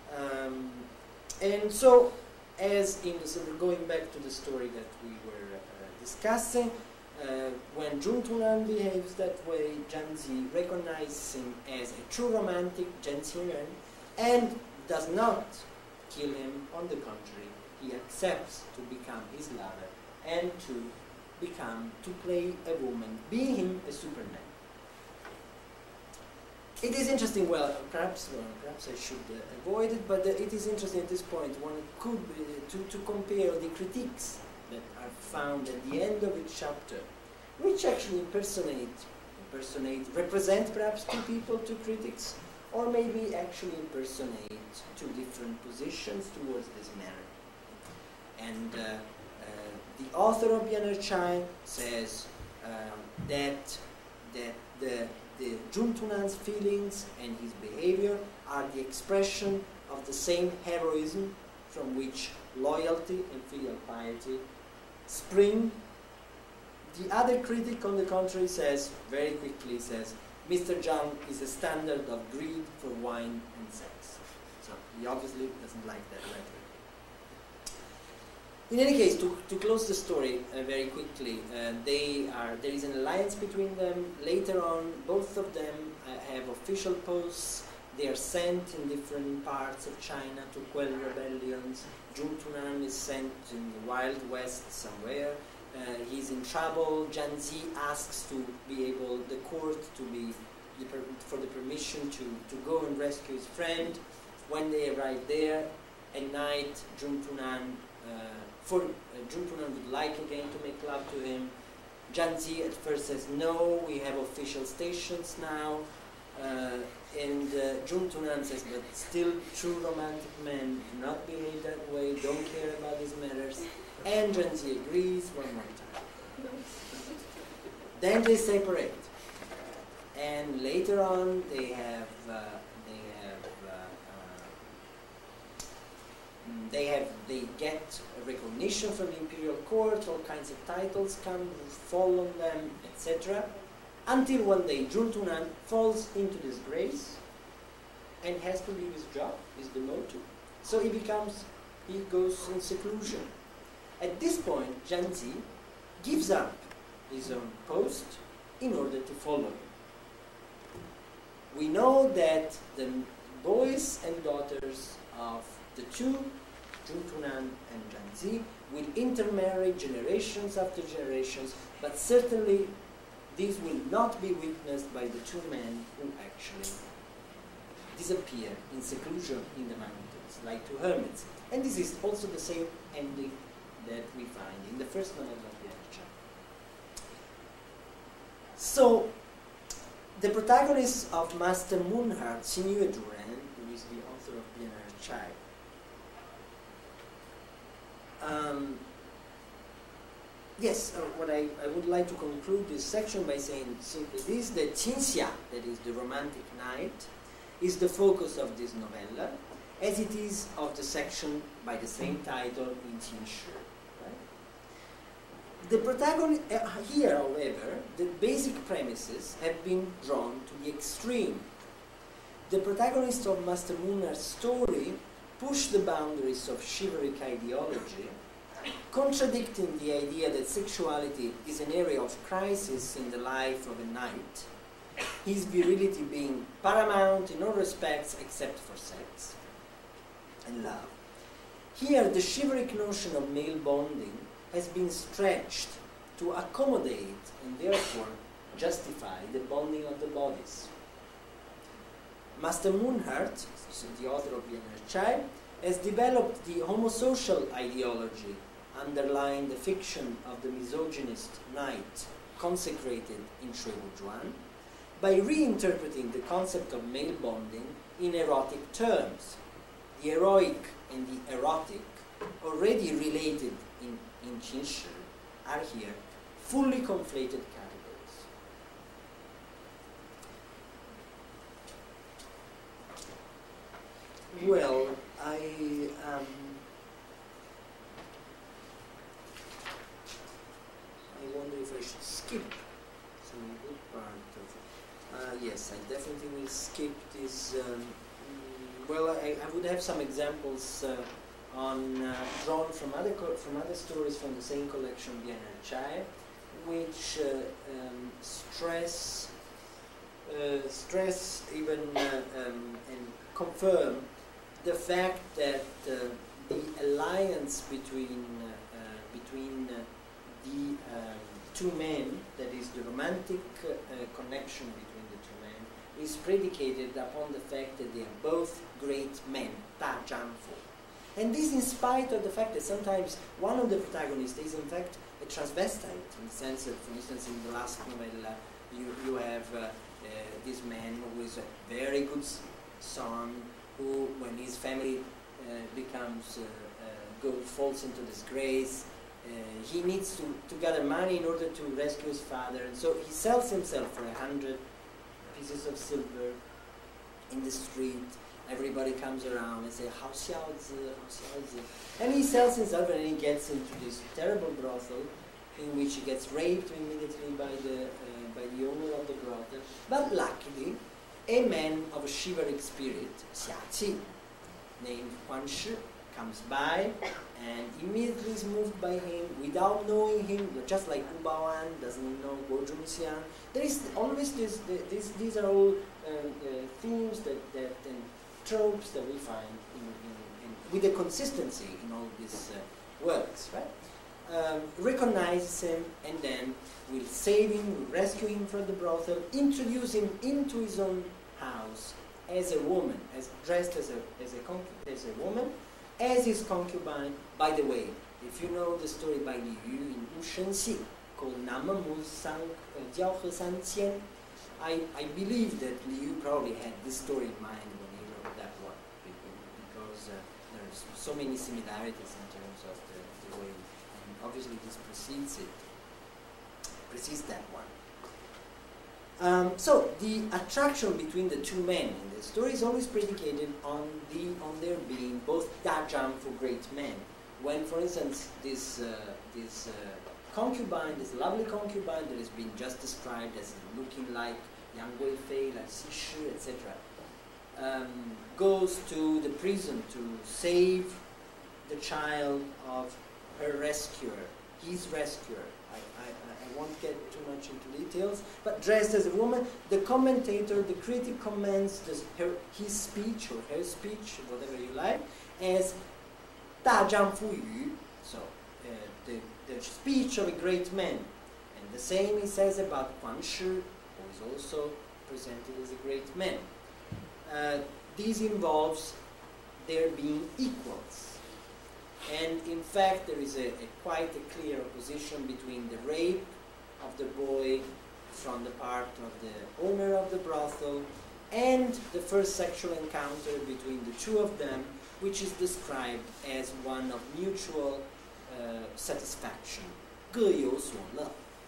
And so, going back to the story that we were discussing, when Zhong Tunan behaves that way, Zhangzi recognizes him as a true romantic, Zhenxiren, and does not kill him. On the contrary, he accepts to become his lover and to play a woman, being him a Superman. It is interesting, perhaps I should avoid it, but it is interesting at this point, one could to compare the critiques that are found at the end of each chapter, which actually impersonate represent perhaps two people, two critics, or maybe actually impersonate two different positions towards this matter. And the author of Bien Er Chai says that the Jun Tunan's feelings and his behavior are the expression of the same heroism from which loyalty and filial piety spring. The other critic, on the contrary, says, very quickly says, Mr. Zhang is a standard of greed for wine and sex. So he obviously doesn't like that rhetoric. In any case, to close the story very quickly, there is an alliance between them. Later on, both of them have official posts. They are sent in different parts of China to quell rebellions. Jun Tunan is sent in the Wild West somewhere. He's in trouble. Zhang Zi asks to be able, the court to be, for the permission to go and rescue his friend. When they arrive there, at night, Jun Tunan would like again to make love to him. Zhang Zi at first says, no, we have official stations now. And Jun Tunan says, but still true romantic men do not behave that way, don't care about these matters. And Zhang Zi agrees one more time. Then they separate. And later on they get recognition from the imperial court, all kinds of titles come, fall on them, etc. Until one day Jun Tunan falls into disgrace and has to leave his job, is demoted. So he goes in seclusion. At this point, Zhang Zi gives up his own post in order to follow him. We know that the boys and daughters of the two, Jun Tunan and Zhang Zi, will intermarry generations after generations, but certainly this will not be witnessed by the two men who actually disappear in seclusion in the mountains, like two hermits. And this is also the same ending that we find in the first novella of Bien Er Chai. So, the protagonist of Master Moonheart, Xingyue Zhuren, who is the author of Bien Er Chai, what I would like to conclude this section by saying simply this, that Qinxia, that is the romantic night, is the focus of this novella, as it is of the section by the same title in Qinshi. The protagonist, here, however, the basic premises have been drawn to the extreme. The protagonist of Master Moonheart's story pushed the boundaries of chivalric ideology, contradicting the idea that sexuality is an area of crisis in the life of a knight, his virility being paramount in all respects except for sex and love. Here, the chivalric notion of male bonding has been stretched to accommodate and therefore justify the bonding of the bodies. Master Moonheart, the author of Bien Er Chai, has developed the homosocial ideology underlying the fiction of the misogynist knight consecrated in Shui Wu Zhuan by reinterpreting the concept of male bonding in erotic terms. The heroic and the erotic, already related in Qinshi, are here fully conflated categories. Well, I wonder if I should skip some good part of it. Yes, I definitely will skip this. Well, I would have some examples drawn from other stories from the same collection, Bien Er Chai, which stress even and confirm the fact that the alliance between the two men, that is the romantic connection between the two men, is predicated upon the fact that they are both great men, Da Zhangfu. And this in spite of the fact that sometimes one of the protagonists is in fact a transvestite, in the sense that, for instance, in the last novella, you have this man who is a very good son, who, when his family becomes falls into disgrace, he needs to gather money in order to rescue his father, and so he sells himself for 100 pieces of silver in the street. Everybody comes around and say, "How xiao zi, how xiao zi," and he sells himself, and he gets into this terrible brothel, in which he gets raped immediately by the owner of the brothel. But luckily, a man of a chivalric spirit, Xia Qi, named Huan Shi, comes by and immediately is moved by him without knowing him, just like Gu Baoan doesn't know Guo Zhongxiang. There is always these are all themes and tropes that we find with a consistency in all these works, right? Recognizes him and then will save him, will rescue him from the brothel, introduce him into his own house as a woman, dressed as a woman, as his concubine. By the way, if you know the story by Li Yu in Wu Shen Xi, called Nama Mu Jiao He San Qian, I believe that Li Yu probably had this story in mind when he wrote that one, because there's so many similarities in terms of the way, and obviously this precedes that one. So the attraction between the two men in the story is always predicated on their being both dajang for great men. When, for instance, this concubine, this lovely concubine that has been just described as looking like Yang Guifei, like Xi Shi, etc., goes to the prison to save the child of her rescuer, his rescuer. I won't get too much into details, but dressed as a woman, the commentator, the critic comments his speech or her speech, whatever you like, as 大丈夫语, so the speech of a great man. And the same he says about Huan Shi, who is also presented as a great man. This involves their being equals. And in fact, there is quite a clear opposition between the rape of the boy from the part of the owner of the brothel and the first sexual encounter between the two of them, which is described as one of mutual satisfaction. 各有所乐.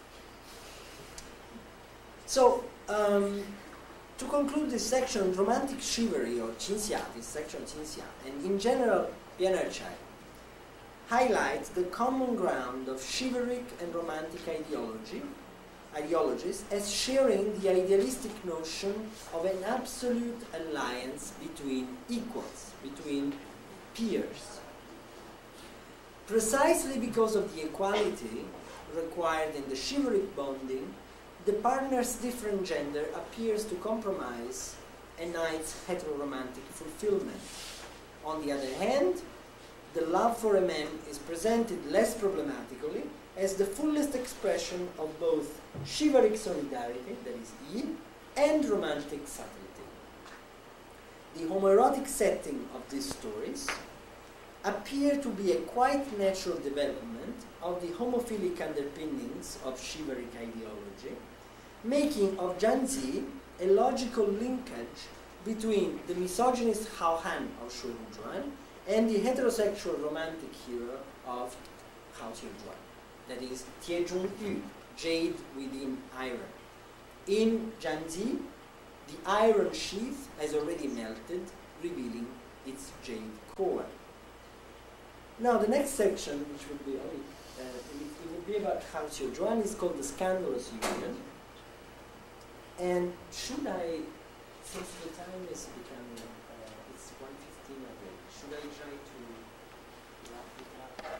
So, to conclude this section, romantic chivalry or 情侠, this section 情侠, and in general, Bian Erchai highlights the common ground of chivalric and romantic ideologies as sharing the idealistic notion of an absolute alliance between equals, between peers. Precisely because of the equality required in the chivalric bonding, the partner's different gender appears to compromise a knight's heteroromantic fulfillment. On the other hand, the love for a man is presented less problematically as the fullest expression of both chivalric solidarity, that is Yi, and romantic subtlety. The homoerotic setting of these stories appear to be a quite natural development of the homophilic underpinnings of chivalric ideology, making of Zhanzi a logical linkage between the misogynist Hao Han of Shui Hu Zhuan and the heterosexual romantic hero of Hao Qiu Zhuan, that is Tie Zhong Yu, jade within iron. In Zhanzi, the iron sheath has already melted, revealing its jade core. Now the next section, which would be only, it would be about Hao Qiu Zhuan, is called the Scandalous Union. And should I, since the time is becoming, it's 1:15 already, should I try to wrap it up?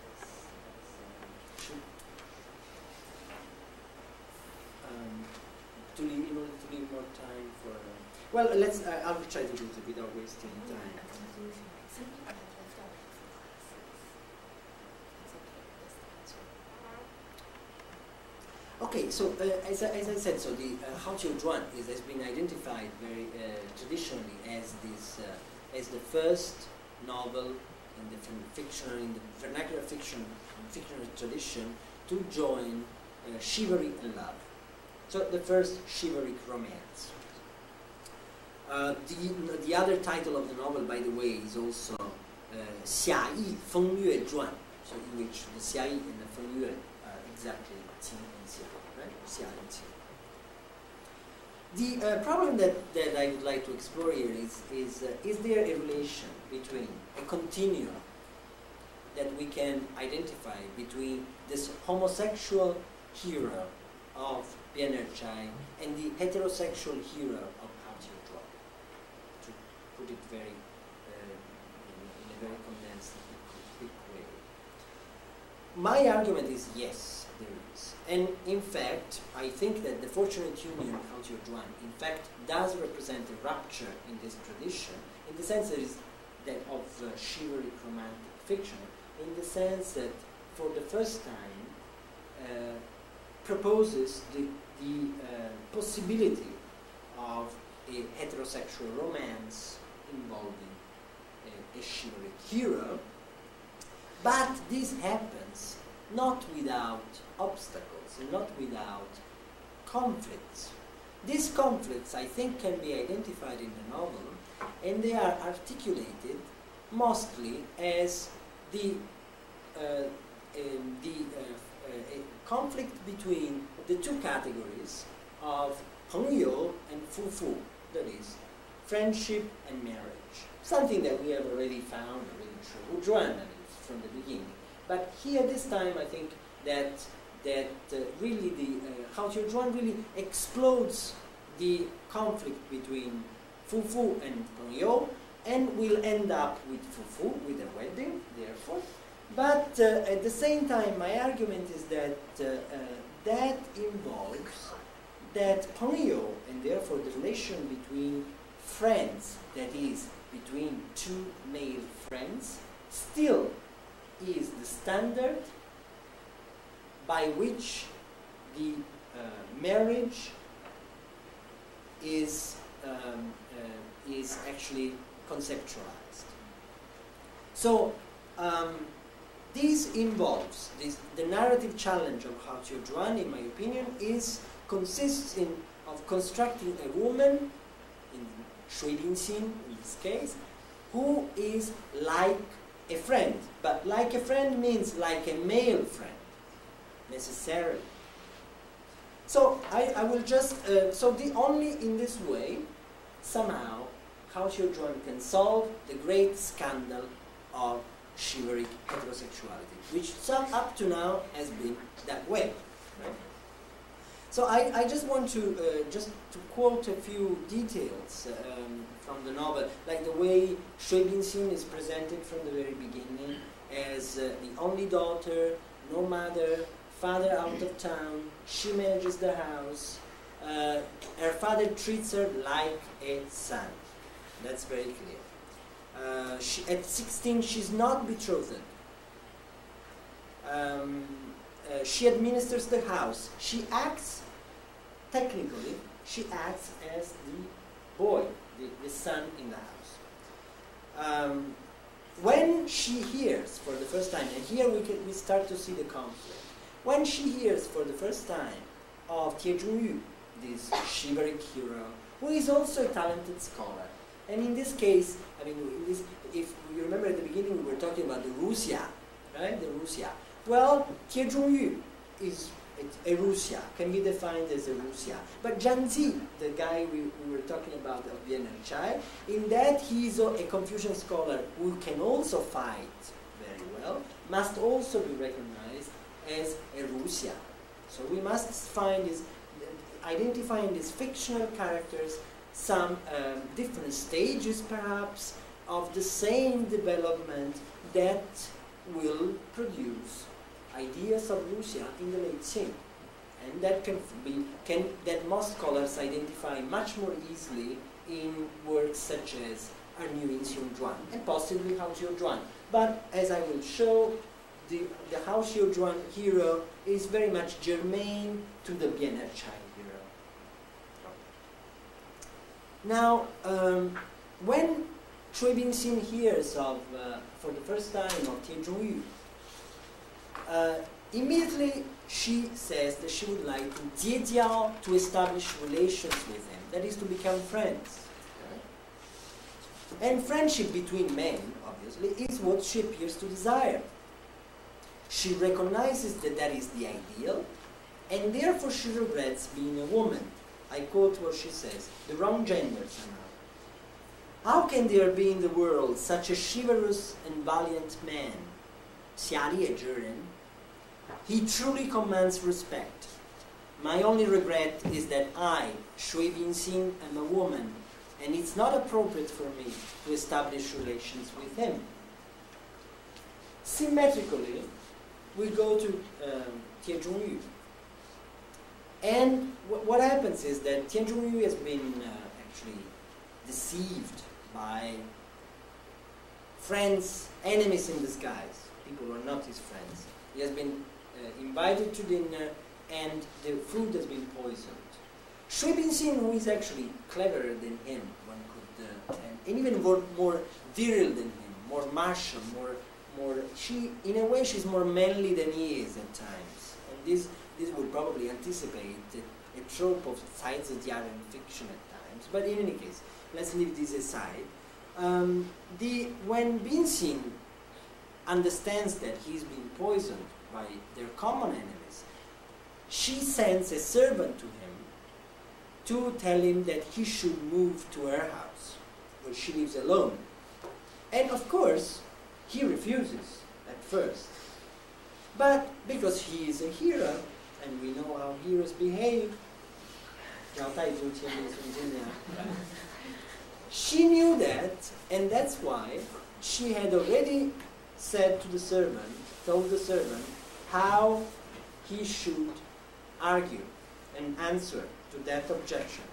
In order to leave more time for, well, I'll try to do it without wasting time. Okay, so as I said, so the Hao Qiu Zhuan has been identified very traditionally as as the first novel in the vernacular fictional tradition to join chivalry and love. So the first chivalric romance. The other title of the novel, by the way, is also 侠义风月传, so in which the 侠义 and the 风月 are exactly 情 and 侠, right? 侠and情. The problem that I would like to explore here is there a relation between a continuum that we can identify between this homosexual hero of Bian Erchai and the heterosexual hero of Hao Qiuquan, to put it very in a very condensed, quick way. My argument is yes, there is. And in fact, I think that the Fortunate Union of Hao Qiuquan in fact does represent a rupture in this tradition, in the sense that of chivalric romantic fiction, in the sense that for the first time proposes the possibility of a heterosexual romance involving a chivalric hero, but this happens not without obstacles and not without conflicts. These conflicts, I think, can be identified in the novel, and they are articulated mostly as the conflict between the two categories of 朋友 and 夫妇, that is, friendship and marriage. Something that we have already found in Shu Zhuan from the beginning. But here this time I think that really the Hao Qiuquan really explodes the conflict between 夫妇 and 朋友, and will end up with 夫妇, with a wedding, therefore. But at the same time, my argument is that that involves that 朋友, and therefore the relation between friends, that is, between two male friends, still is the standard by which the marriage is actually conceptualized. So this involves the narrative challenge of Hao Qiuquan, in my opinion, consists of constructing a woman, in Shui Lingxin in this case, who is like a friend. But like a friend means like a male friend, necessarily. So I will just, only in this way, somehow, Hao Qiuquan can solve the great scandal of chivalric heterosexuality, which up to now has been that way. Right? So I just want to quote a few details from the novel, like the way Shui Bingxin is presented from the very beginning as the only daughter, no mother, father out of town, she manages the house, her father treats her like a son. That's very clear. At 16, she's not betrothed. She administers the house. She acts, technically, she acts as the boy, the son in the house. When she hears for the first time, and here we start to see the conflict, when she hears for the first time of Tie Zhongyu, this chivalric hero, who is also a talented scholar, and in this case, I mean, if you remember at the beginning, we were talking about the Rusia, right? The Rusia. Well, Tie Zhongyu is a Rusia, can be defined as a Rusia. But Zhang Zi, the guy we were talking about of Bian Erchai, in that he is a Confucian scholar who can also fight very well, must also be recognized as a Rusia. So we must find identifying these fictional characters some different stages, perhaps, of the same development that will produce ideas of Rusia in the late Qing, and that that most scholars identify much more easily in works such as Erniu in Xiongzhuan and possibly Hao Qiuquan. But as I will show, the Hao Qiuquan hero is very much germane to the Bian Erchai hero. Now, when Shui Bingxin hears of, for the first time, of Tie Zhongyu, immediately she says that she would like to 结交, to establish relations with him, that is to become friends. And friendship between men, obviously, is what she appears to desire. She recognizes that that is the ideal, and therefore she regrets being a woman. I quote what she says, the wrong gender somehow. How can there be in the world such a chivalrous and valiant man? 侠烈之人. He truly commands respect. My only regret is that I, Shui Binxing, am a woman, and it's not appropriate for me to establish relations with him. Symmetrically, we go to Tie Zhongyu. And what happens is that Tie Zhongyu has been actually deceived by friends, enemies in disguise, people who are not his friends. He has been invited to dinner, and the food has been poisoned. Shui Binxing, who is actually cleverer than him, one could, and even more virile than him, more martial, in a way she's more manly than he is at times. And this would probably anticipate a trope of Cai Zijian fiction at times. But in any case, let's leave this aside. When Binxing understands that he's been poisoned by their common enemies, she sends a servant to him to tell him that he should move to her house, where she lives alone. And of course, he refuses at first. But because he is a hero, and we know how heroes behave, she knew that, and that's why she had already said to the servant, told the servant, how he should argue and answer to that objection.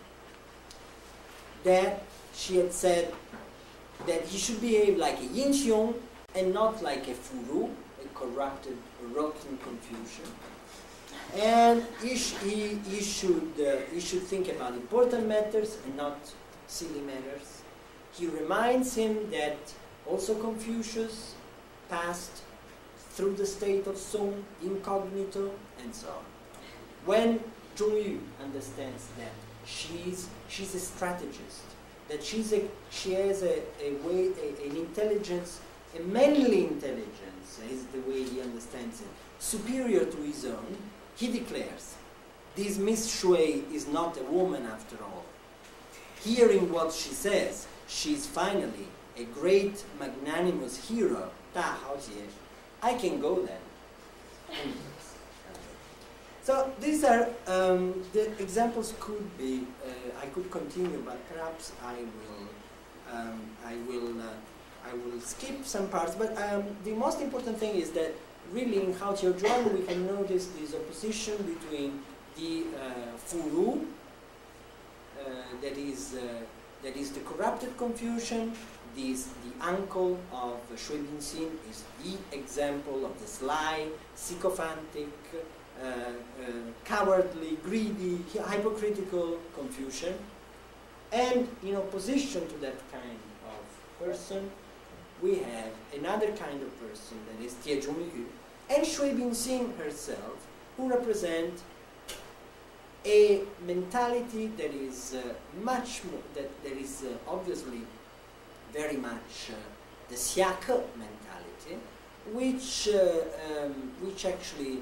That she had said that he should behave like a Yin Xiong and not like a Furu, a corrupted, rotten Confucian. And he should think about important matters and not silly matters. He reminds him that also Confucius passed through the state of Song, incognito, and so on. When Zhongyu understands that she's a strategist, that she has an intelligence, a manly intelligence, is the way he understands it, superior to his own, he declares, this Miss Shui is not a woman after all. Hearing what she says, she is finally a great magnanimous hero, 大豪杰. I can go then. So these are the examples. Could be I could continue, but perhaps I will skip some parts. But the most important thing is that really in Hao Qiuzhuang we can notice this opposition between the Furu, that is the corrupted Confucian. The uncle of Shui Binxing is the example of the sly, sycophantic, cowardly, greedy, hypocritical Confucian. And in opposition to that kind of person, we have another kind of person, that is Tie Zhongyu, and Shui Binxing herself, who represent a mentality that is much more, that is obviously very much the Xiake mentality, which actually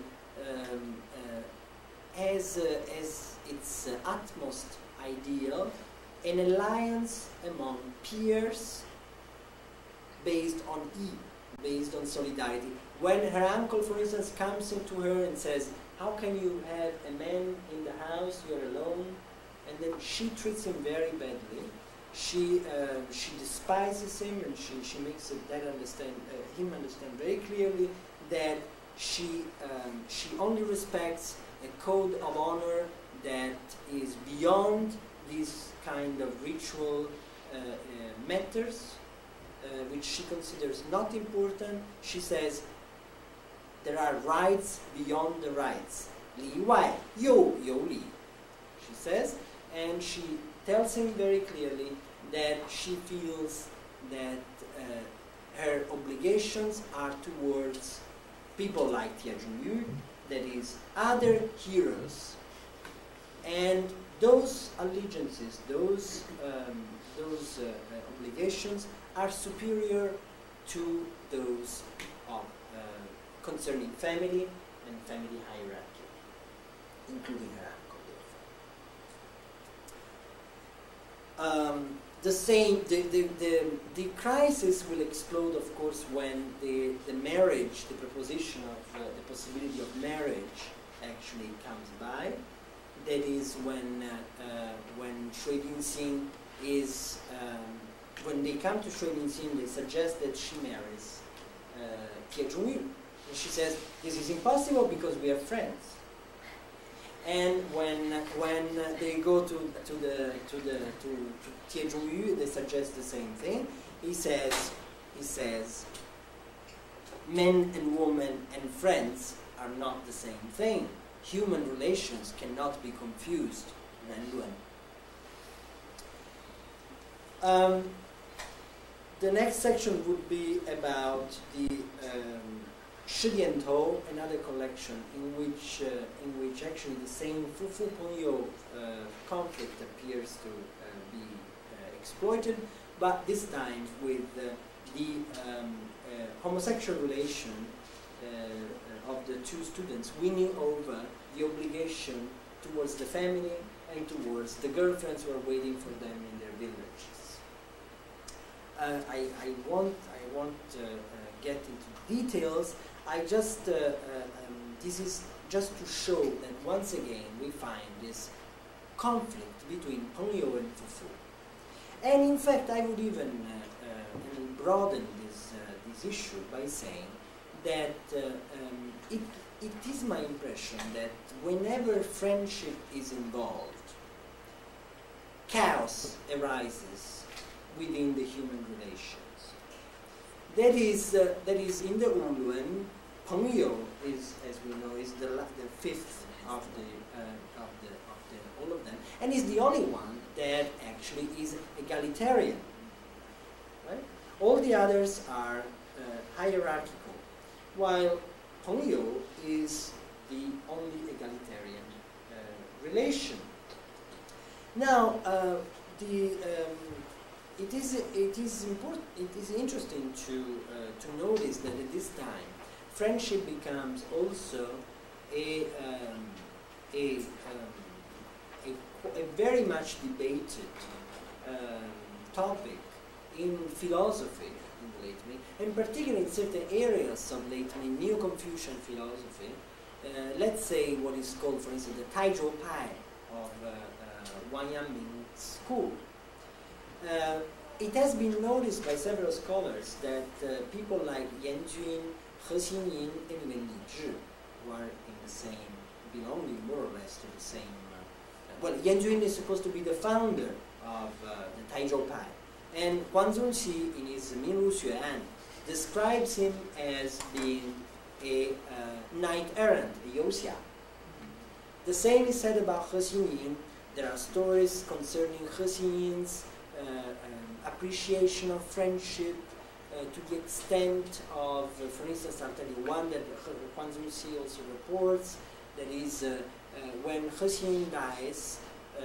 has its utmost ideal an alliance among peers based on based on solidarity. When her uncle, for instance, comes into her and says, how can you have a man in the house, you're alone? And then she treats him very badly. She despises him, and she makes him understand very clearly that she only respects a code of honor that is beyond these kind of ritual matters, which she considers not important. She says there are rights beyond the rights. 里外又有理, she says, and she tells him very clearly that she feels that her obligations are towards people like Tie Zhongyu, that is, other heroes, and those allegiances, those obligations are superior to those of concerning family and family hierarchy, including hierarchical, therefore. The crisis will explode, of course, when the marriage, the proposition of the possibility of marriage actually comes by. That is when Shui Bingxin is when they come to Shui Bingxin, they suggest that she marries Tie Zhongyu. And she says, this is impossible because we are friends. And when they go to Tie Zhongyu, they suggest the same thing. He says, men and women and friends are not the same thing. Human relations cannot be confused. The next section would be about the Shi Diantou, another collection in which actually the same Fufu Pengyou conflict appears to be exploited, but this time with the homosexual relation of the two students winning over the obligation towards the family and towards the girlfriends who are waiting for them in their villages. I won't get into details. I just this is just to show that once again we find this conflict between Pengyou and Fufu. And in fact, I would even broaden this issue by saying that it is my impression that whenever friendship is involved, chaos arises within the human relations. That is in the Wulun, Pengyou is, as we know, is the fifth of all of them, and is the only one that actually is egalitarian. Right? All the others are hierarchical, while Pengyou is the only egalitarian relation. Now, it is important. It is interesting to notice that at this time, friendship becomes also a very much debated topic in philosophy in the late Ming, and particularly in certain areas of late Ming Neo-Confucian philosophy. Let's say what is called, for instance, the Taizhou Pai of Wang Yanming school. It has been noticed by several scholars that people like Yan Jun, He Xinyin, and even Li Zhi, who are in the same, belonging more or less to the same. Well, Yan Jun is supposed to be the founder of the Taizhou Pai, and Huang Zongqi, in his Minru Xuan, describes him as being a knight-errant, a Youxia. The same is said about He Xinyin. There are stories concerning He Xinyin's appreciation of friendship to the extent of, for instance, I'll tell you one that Huang Zongxi also reports, that is when He Xinyin dies,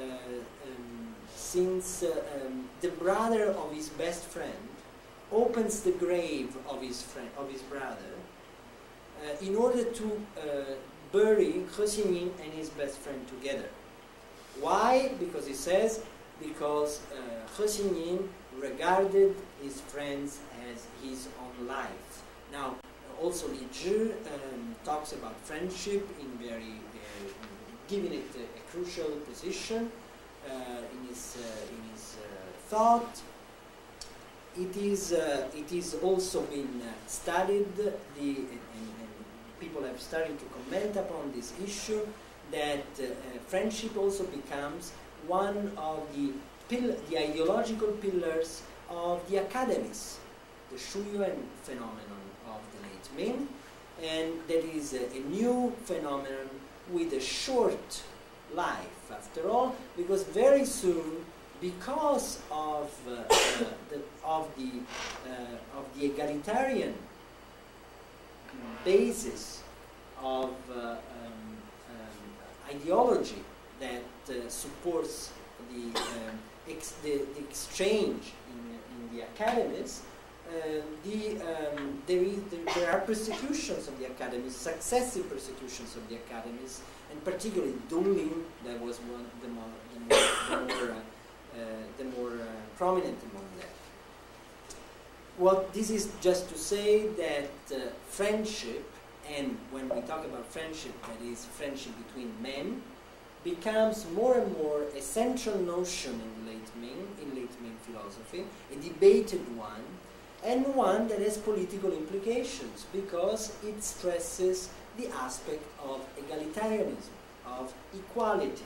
since the brother of his best friend opens the grave of his brother in order to bury He Xinyin and his best friend together. Why? Because he says, because He Xinyin regarded his friends as his own life. Now, also Li Zhi talks about friendship in very, giving it a crucial position in his thought. It is also been studied, and people have started to comment upon this issue, that friendship also becomes one of the ideological pillars of the academies, the Shuyuan phenomenon of the late Ming, and that is a new phenomenon with a short life, after all, because very soon, because of the egalitarian basis of ideology that supports the exchange in the academies. There are persecutions of the academies, successive persecutions of the academies, and particularly Dunlin, that was one the more prominent among them. Well, this is just to say that friendship, and when we talk about friendship, that is friendship between men, becomes more and more a central notion in late Ming philosophy, a debated one, and one that has political implications because it stresses the aspect of egalitarianism, of equality.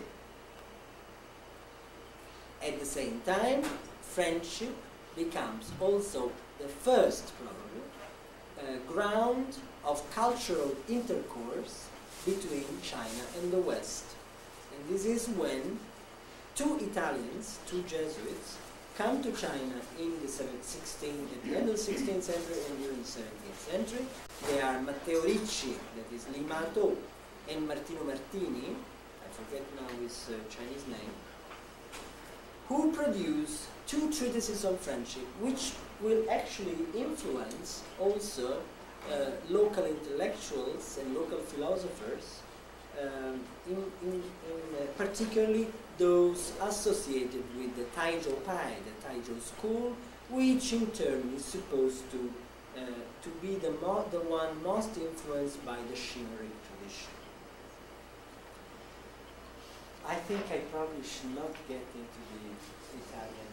At the same time, friendship becomes also the first, probably, ground of cultural intercourse between China and the West. And this is when two Italians, two Jesuits, come to China in the at the end of the 16th century and during the 17th century. They are Matteo Ricci, that is Limato, and Martino Martini, I forget now his Chinese name, who produce two treatises on friendship, which will actually influence also local intellectuals and local philosophers, particularly those associated with the Taizhou Pai, the Taizhou school, which in turn is supposed to be the one most influenced by the Shimmery tradition. I think I probably should not get into the Italian.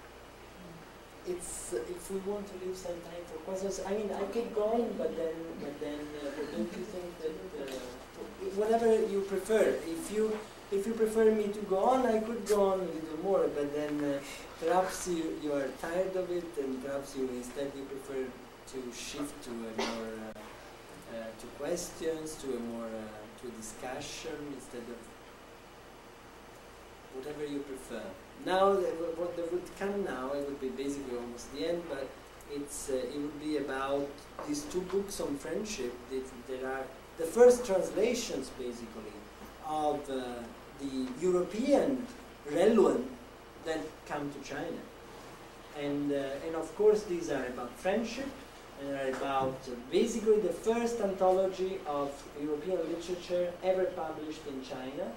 It's if we want to leave some time for questions. I mean, I could go on, but then, don't you think that whatever you prefer? If you prefer me to go on, I could go on a little more, but then perhaps you are tired of it, and perhaps you prefer to shift to a more to questions, to a more to discussion instead of whatever you prefer. Now, what would come now, it would be basically almost the end, but it would be about these two books on friendship. There are the first translations, basically, of the European Reluen that come to China. And of course, these are about friendship, and are about basically the first anthology of European literature ever published in China.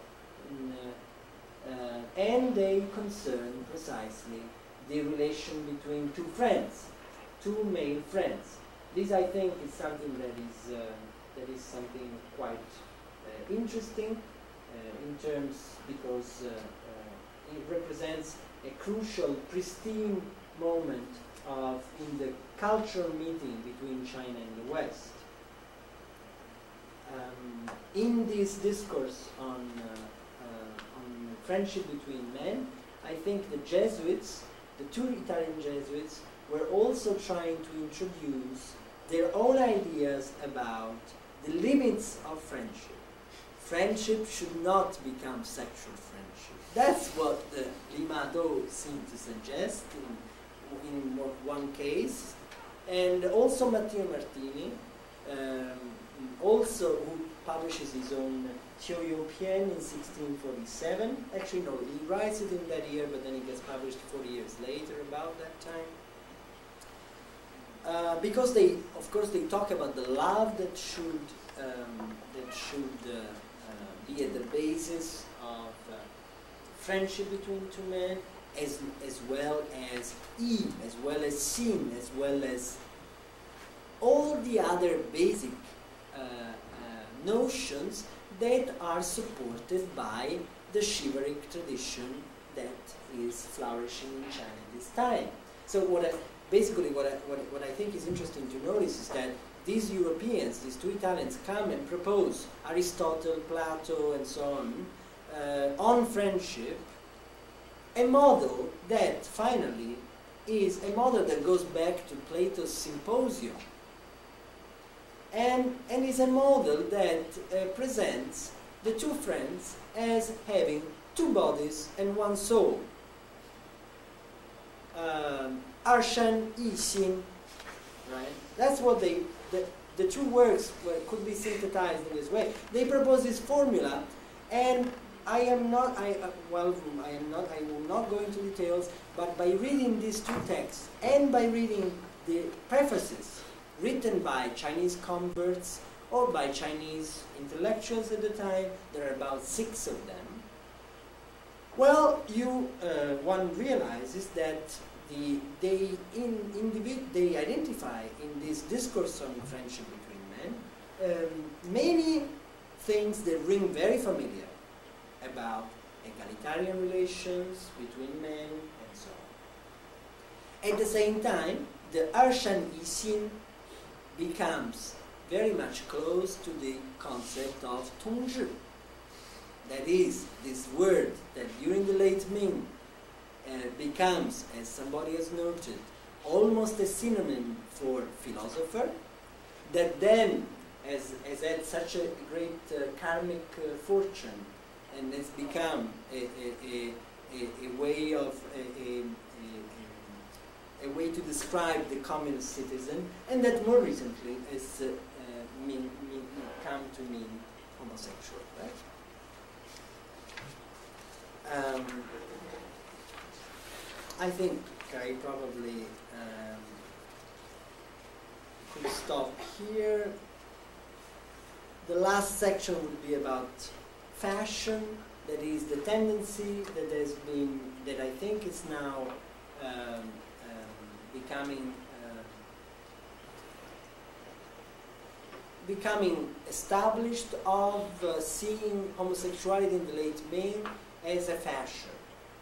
And they concern precisely the relation between two friends, two male friends. This, I think, is something that is something quite interesting in terms because it represents a crucial, pristine moment in the cultural meeting between China and the West. In this discourse on friendship between men, I think the Jesuits, the two Italian Jesuits, were also trying to introduce their own ideas about the limits of friendship. Friendship should not become sexual friendship. That's what Limato seemed to suggest in one case. And also Matteo Martini, also who publishes his own Qiu Pian in 1647. Actually, no, he writes it in that year, but then it gets published 40 years later, about that time. Because they, of course, they talk about the love that should be at the basis of friendship between two men, as well as Yi, as well as Xin, as well as all the other basic notions that are supported by the chivalric tradition that is flourishing in China at this time. So what I think is interesting to notice is that these Europeans, these two Italians, come and propose Aristotle, Plato, and so on friendship, a model that finally is a model that goes back to Plato's Symposium, and is a model that presents the two friends as having two bodies and one soul. Arshan Yi Xin, right? That's what the the two works could be synthesized in this way. They propose this formula, and I will not go into details, but by reading these two texts and by reading the prefaces written by Chinese converts or by Chinese intellectuals at the time, there are about 6 of them, well, one realizes that they identify in this discourse on friendship between men many things that ring very familiar about egalitarian relations between men and so on. At the same time, the Ershan Yixin becomes very much close to the concept of Tongzhi. That is, this word that during the late Ming becomes, as somebody has noted, almost a synonym for philosopher, that then has had such a great karmic fortune and has become a way of a way to describe the communist citizen, and that more recently has come to mean homosexual, right? I think I probably could stop here. The last section would be about fashion, that is the tendency that has been, that I think is now becoming established, of seeing homosexuality in the late Ming as a fashion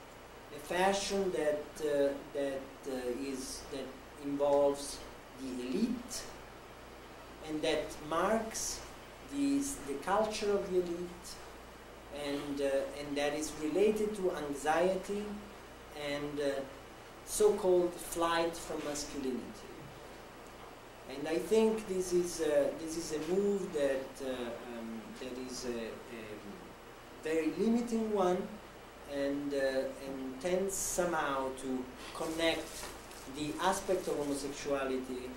that involves the elite and that marks the culture of the elite, and that is related to anxiety and so-called flight from masculinity. And I think this is a move that is a very limiting one, and tends somehow to connect the aspect of homosexuality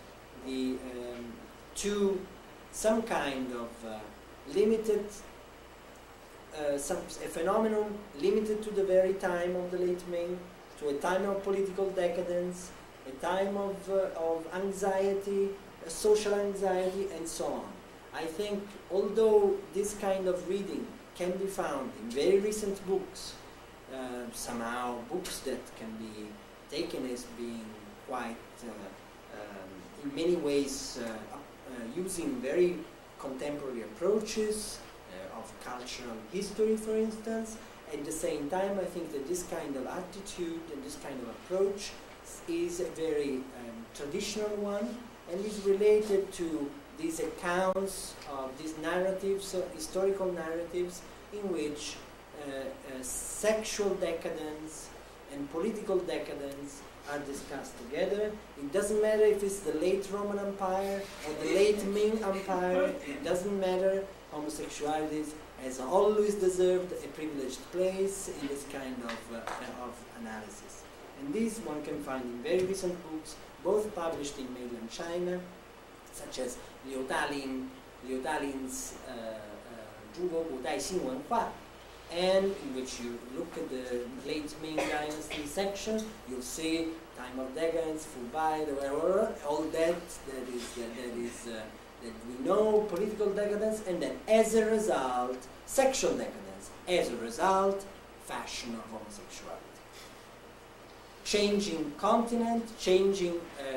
to some kind of limited, a phenomenon limited to the very time of the late Ming, to a time of political decadence, a time of anxiety, social anxiety, and so on. I think although this kind of reading can be found in very recent books, somehow books that can be taken as being quite, in many ways, using very contemporary approaches of cultural history, for instance. At the same time, I think that this kind of attitude and this kind of approach is a very traditional one, and is related to these accounts of these narratives, historical narratives, in which sexual decadence and political decadence are discussed together. It doesn't matter if it's the late Roman Empire or the late Ming Empire, it doesn't matter. Homosexuality has always deserved a privileged place in this kind of analysis. And this one can find in very recent books, both published in mainland China, such as Liu Dalin's 中国古代新文化, and in which you look at the late Ming Dynasty section, you'll see time of decadence, Fubai, all that we know, political decadence, and then as a result, sexual decadence, as a result, fashion of homosexuality. Changing continent, changing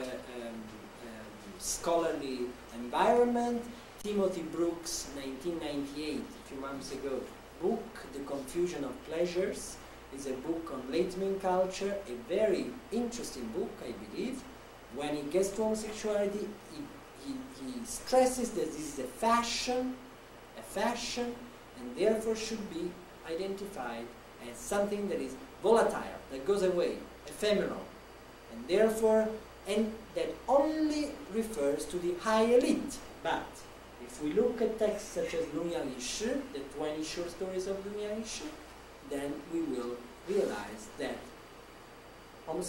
scholarly environment. Timothy Brooks' 1998, a few months ago, book, The Confusion of Pleasures, is a book on late Ming culture, a very interesting book, I believe. When he gets to homosexuality, he stresses that this is a fashion, and therefore should be identified as something that is volatile, that goes away, ephemeral, and therefore, and that only refers to the high elite. But if we look at texts such as Lung Yang Yishi, the 20 short stories of Lung Yang Yishi, then we will realize that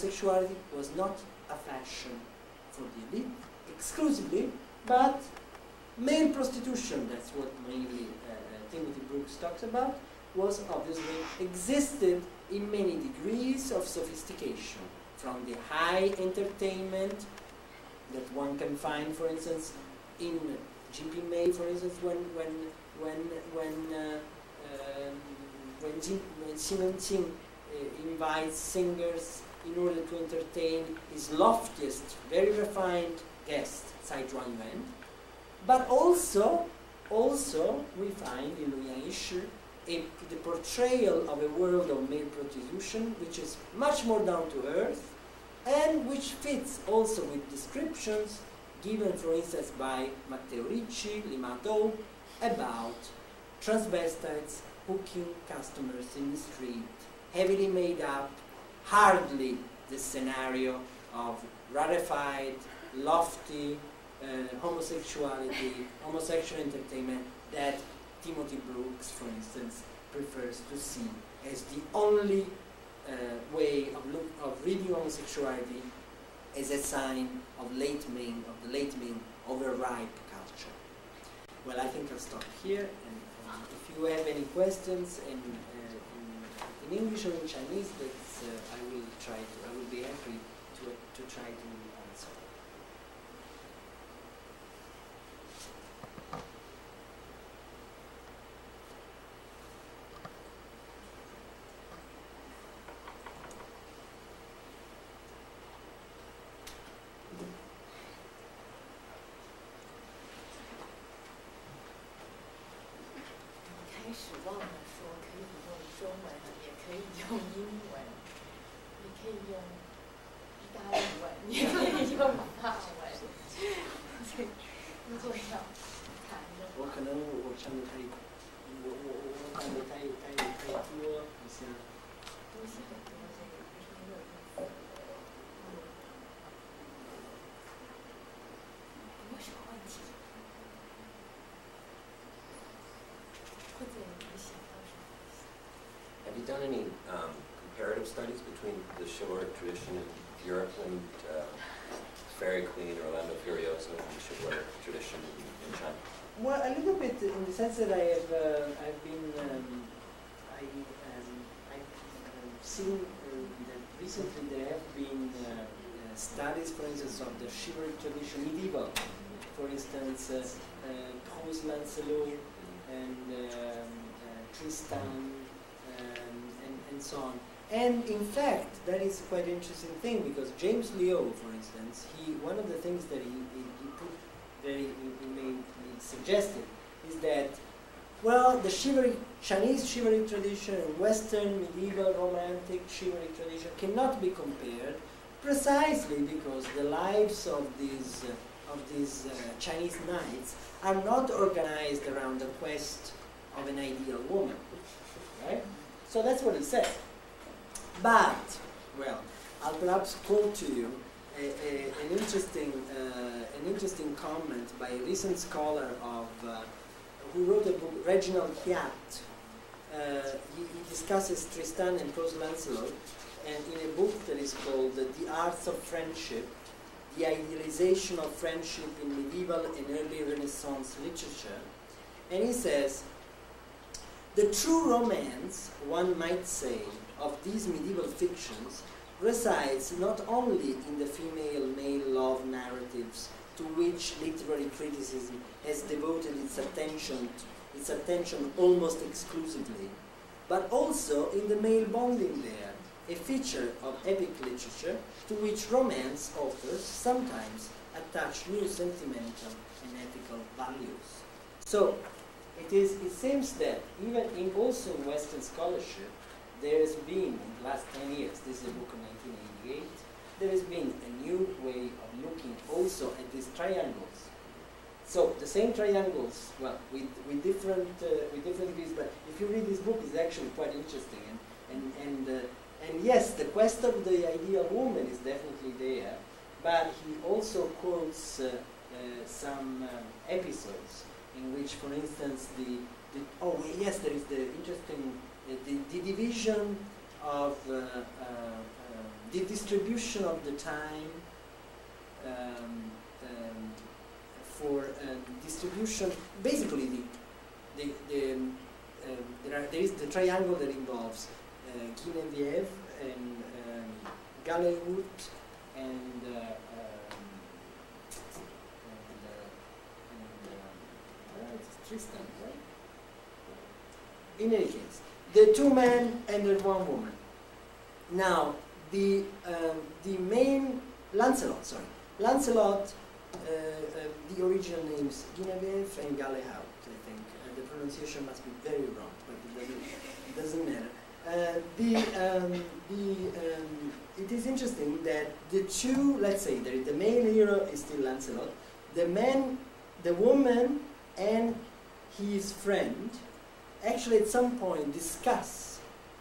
homosexuality was not a fashion for the elite exclusively, but Male prostitution, that's what mainly Timothy Brooks talks about, was obviously existed in many degrees of sophistication, from the high entertainment that one can find, for instance, in G.P. May, for instance, when Simon Ching invites singers in order to entertain his loftiest, very refined guest, Tsai Zhuan-yuan. But also we find in Liu Yanyishi the portrayal of a world of male prostitution which is much more down to earth and which fits also with descriptions given, for instance, by Matteo Ricci, Limato, about transvestites hooking customers in the street, heavily made up, hardly the scenario of rarefied, lofty homosexual entertainment that Timothy Brooks, for instance, prefers to see as the only way of reading homosexuality as a sign of the late Ming overripe culture. Well, I think I'll stop here, and if you have any questions in English or in Chinese, I will be happy to try to answer. Have you done any comparative studies between the chivalric tradition in Europe and Fairy Queen, Orlando Furioso, and the chivalric tradition in China? Well, a little bit in the sense that I've seen that recently there have been studies, for instance, of the chivalric tradition medieval. For instance, Prose Lancelot and Tristan and so on. And in fact, that is quite an interesting thing, because James Liu, for instance, one of the things that he suggested is that, well, the Chinese chivalry tradition and Western medieval romantic chivalry tradition cannot be compared, precisely because the lives of these Chinese knights are not organized around the quest of an ideal woman, right? So that's what he said. But, well, I'll perhaps quote to you an interesting comment by a recent scholar who wrote a book, Reginald Piat. He discusses Tristan and Prose Lancelot, and in a book that is called The Arts of Friendship, the Idealization of Friendship in Medieval and Early Renaissance Literature. And he says, the true romance, one might say, of these medieval fictions resides not only in the female-male love narratives to which literary criticism has devoted its attention almost exclusively, but also in the male bonding there, a feature of epic literature to which romance authors sometimes attach new sentimental and ethical values. So, it seems that even also in Western scholarship, there has been, in the last 10 years, this is a book of 1988, there has been a new way of looking also at these triangles. So the same triangles, well, with different views, but if you read this book, it's actually quite interesting. And yes, the quest of the ideal woman is definitely there, but he also quotes some episodes in which, for instance, there is the interesting the division of the distribution of the time for distribution. Basically, there is the triangle that involves Guinevere and Galehout and Tristan, right? In any case, the two men and the one woman. Now, the main Lancelot, the original names Guinevere and Galehout, I think. The pronunciation must be very wrong, but it doesn't matter. It is interesting that the two, let's say, the main hero is still Lancelot. The woman, and his friend actually at some point discuss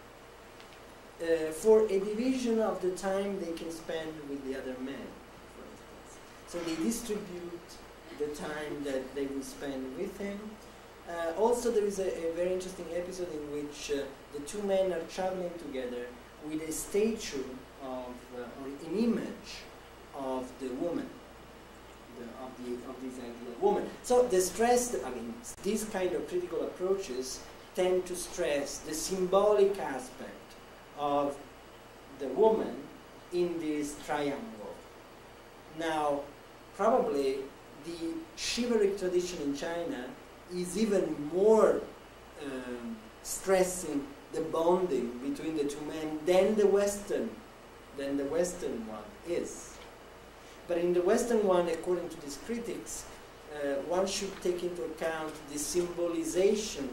for a division of the time they can spend with the other men, for instance. So they distribute the time that they will spend with him. Also, there is a very interesting episode in which the two men are traveling together with a statue of, or an image of the woman, of this ideal woman. So the stress, I mean, these kind of critical approaches tend to stress the symbolic aspect of the woman in this triangle. Now, probably the chivalric tradition in China is even more stressing the bonding between the two men than the Western one is. But in the Western one, according to these critics, one should take into account the symbolization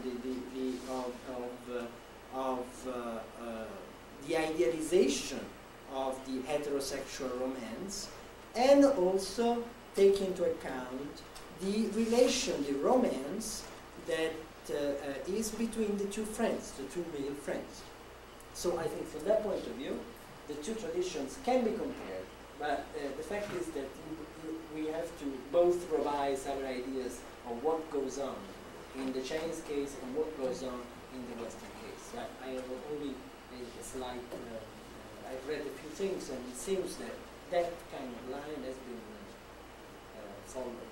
of the idealization of the heterosexual romance, and also take into account the relation, the romance that is between the two friends, the two male friends. So I think from that point of view, the two traditions can be compared, but the fact is that we have to both revise our ideas of what goes on in the Chinese case and what goes on in the Western case. I have only a slight, I've read a few things, and it seems that that kind of line has been followed.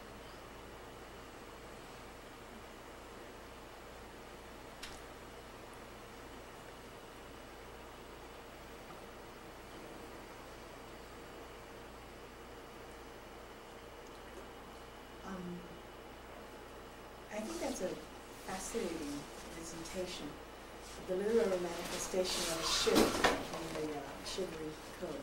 I think that's a fascinating presentation. The literary manifestation of a shift in the chivalry code.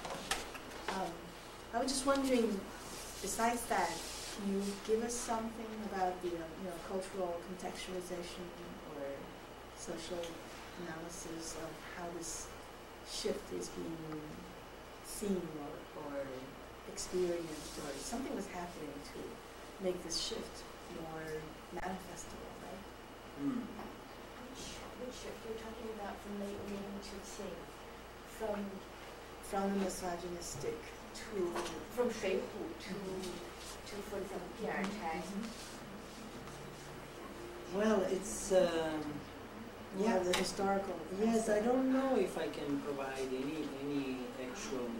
I was just wondering, besides that, can you give us something about the cultural contextualization or social analysis of how this shift is being seen or experienced, or something was happening to make this shift more manifestable, right? Mm. Which shift you're talking about, from late Ming to Qing, From the misogynistic to from Shui Hu to for example Pian Chai. Well, it's yeah, the historical. yes. I don't know if I can provide any actual.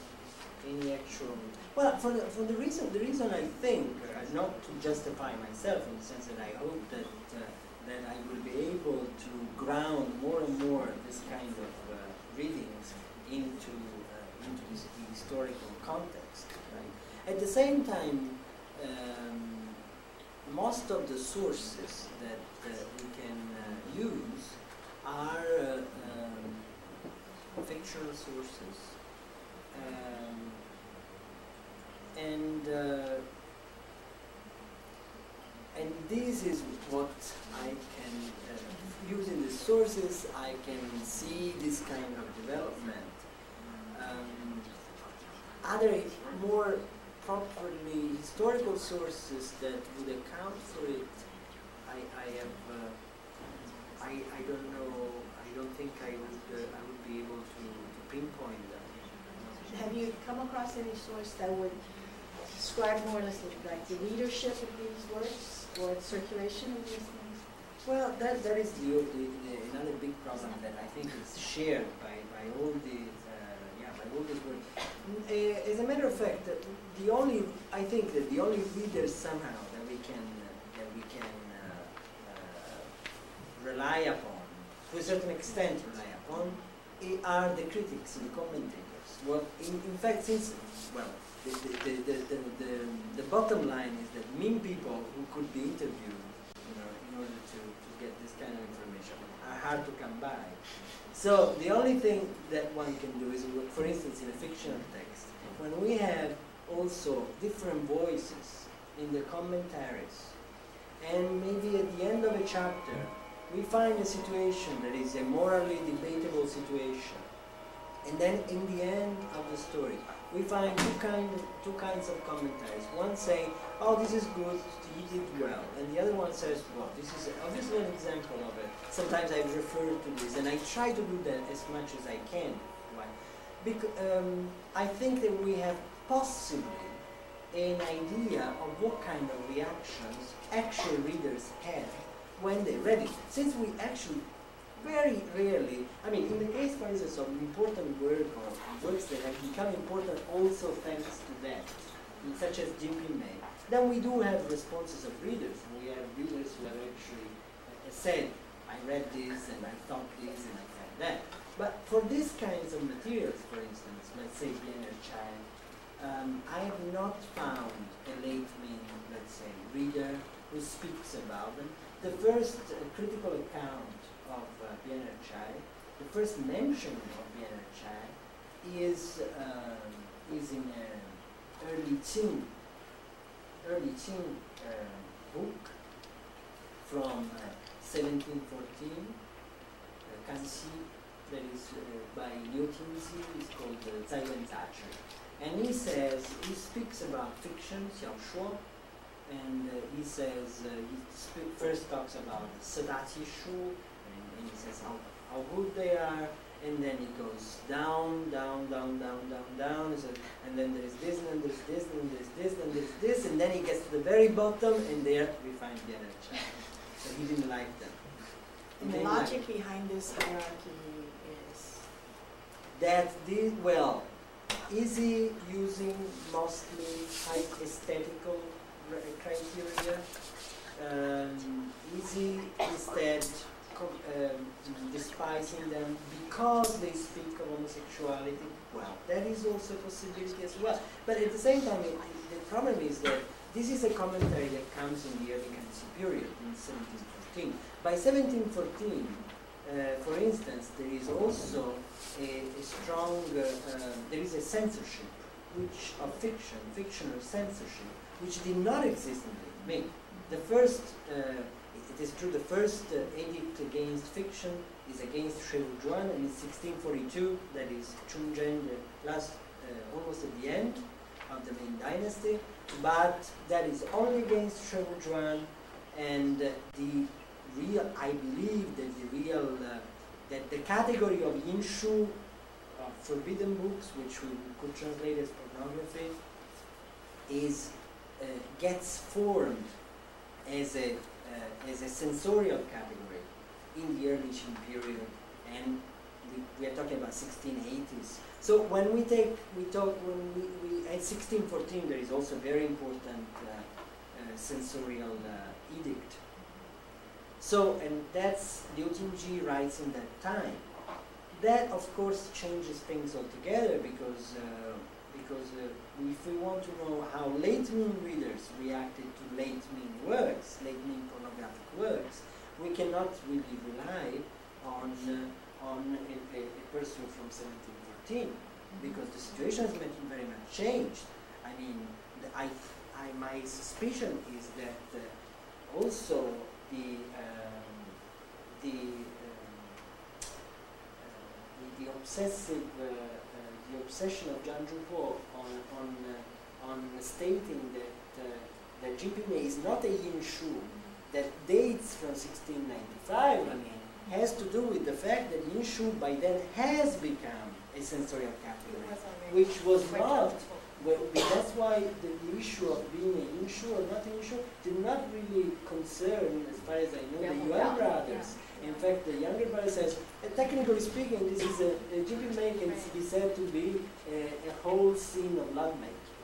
Well, for the reason I think, not to justify myself in the sense that I hope that I will be able to ground more and more this kind of readings into this historical context. Right? At the same time, most of the sources that we can use are fictional sources. And this is what I can, using the sources, I can see this kind of development. Other more properly historical sources that would account for it, I don't know. I don't think I would be able to pinpoint them. Have you come across any source that would describe more or less like the readership of these works or the circulation of these things? Well, that is another big problem that I think is shared by all these by all these works. As a matter of fact, the only I think that the only readers somehow that we can rely upon, to a certain extent rely upon, are the critics, the commentators. Well, in fact, since the bottom line is that mean people who could be interviewed, in order to get this kind of information, are hard to come by. So the only thing that one can do is, for instance, in a fictional text, when we have also different voices in the commentaries, and maybe at the end of a chapter, we find a situation that is a morally debatable situation, and then in the end of the story, we find two kinds of commentaries. One saying, "Oh, this is good, he did well," and the other one says, "Well, this is obviously an example of it. Sometimes I refer to this, and I try to do that as much as I can." Right? Because I think that we have possibly an idea of what kind of reactions actual readers had when they read it. Since we actually very rarely, I mean, in the case, for instance, of important work or works that have become important also thanks to that, such as Jim P. May, then we do have responses of readers. We have readers who have actually said, "I read this and I thought this and I thought that." But for these kinds of materials, for instance, let's say Bien et Chai, I have not found a late Ming, let's say, reader who speaks about them. The first critical account of Bien et Chai, the first mention of Bien et Chai is in an early Qing book from 1714, Kanxi, that is by Liu Tingzi, is called Zai Wen Zazhi. And he speaks about fiction, 小说, and he says, first talks about Sedaqi Shu, and he says how good they are, and then he goes down, and then there's this, and then there's this, and then there's this, and there's this, and then he gets to the very bottom, and there we find Bien et Chai. So he didn't like them. And the logic behind this hierarchy is that is he using mostly high aesthetical criteria? Is he instead despising them because they speak of homosexuality? Well, that is also a possibility as well. But at the same time, the problem is that this is a commentary that comes in the early Kanxi period, in 1714. By 1714, for instance, there is also a strong, there is a censorship of fictional censorship, which did not exist in the Ming. The first, it is true, the first edict against fiction is against Shi Wuzhuan, and in 1642, that is Chunzhen, the last, almost at the end of the Ming Dynasty, but that is only against Shi Wuzhuan, and I believe that that the category of Yinshu, forbidden books, which we could translate as pornography, gets formed as a sensorial category in the early Qing period, and we are talking about 1680s. So when we at 1614, there is also a very important sensorial edict. So, and that's Liu Tingji writes in that time. That, of course, changes things altogether because if we want to know how late Ming readers reacted to late Ming works, late Ming pornographic works, we cannot really rely on a person from 1714 because the situation has very much changed. I mean, my suspicion is that also the obsession of Zhang Zhuhuo on stating that Jin Ping Mei is not a Yinshu that dates from 1695, I mean, has to do with the fact that Yinshu by then has become a sensorial category, which was not. Well, that's why the issue of being a Yinshu or not a Yinshu did not really concern, as far as I know, the Yuan brothers. In fact, the younger brother says, technically speaking, this is Jin Ping Mei can be said to be a whole scene of lovemaking.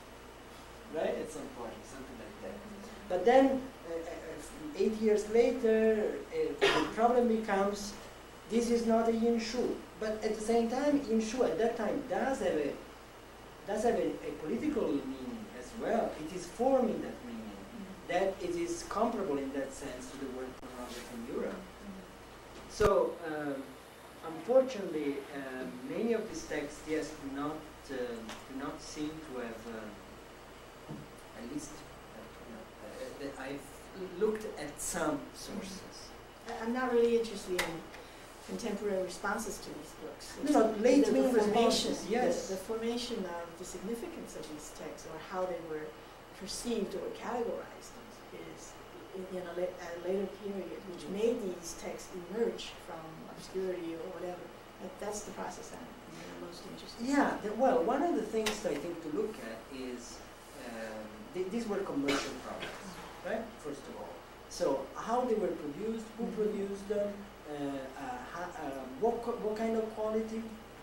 right? At some point, something like that. But then, 8 years later, the problem becomes, this is not a yin shu. But at the same time, yin shu at that time does have a political meaning as well. It is forming that meaning, that it is comparable in that sense to the word pornography in Europe. So, unfortunately, many of these texts, yes, do not seem to have, at least, I've looked at some sources. I'm not really interested in contemporary responses to these books. No, late the formation, responses, yes. the formation of the significance of these texts, or how they were perceived or categorized, is in a later period, which made these texts emerge from obscurity or whatever. That's the process I'm most interested in. Yeah, well, one of the things I think to look at is, these were commercial products, right, first of all. So how they were produced, who produced them, what kind of quality,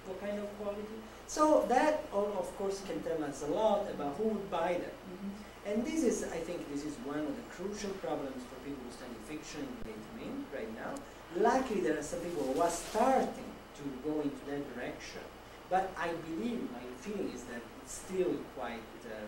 So that, of course, can tell us a lot about who would buy them. And this is, I think, this is one of the crucial problems for people who study fiction in late Ming right now. Luckily, there are some people who are starting to go into that direction. But I believe, my feeling is that it's still quite,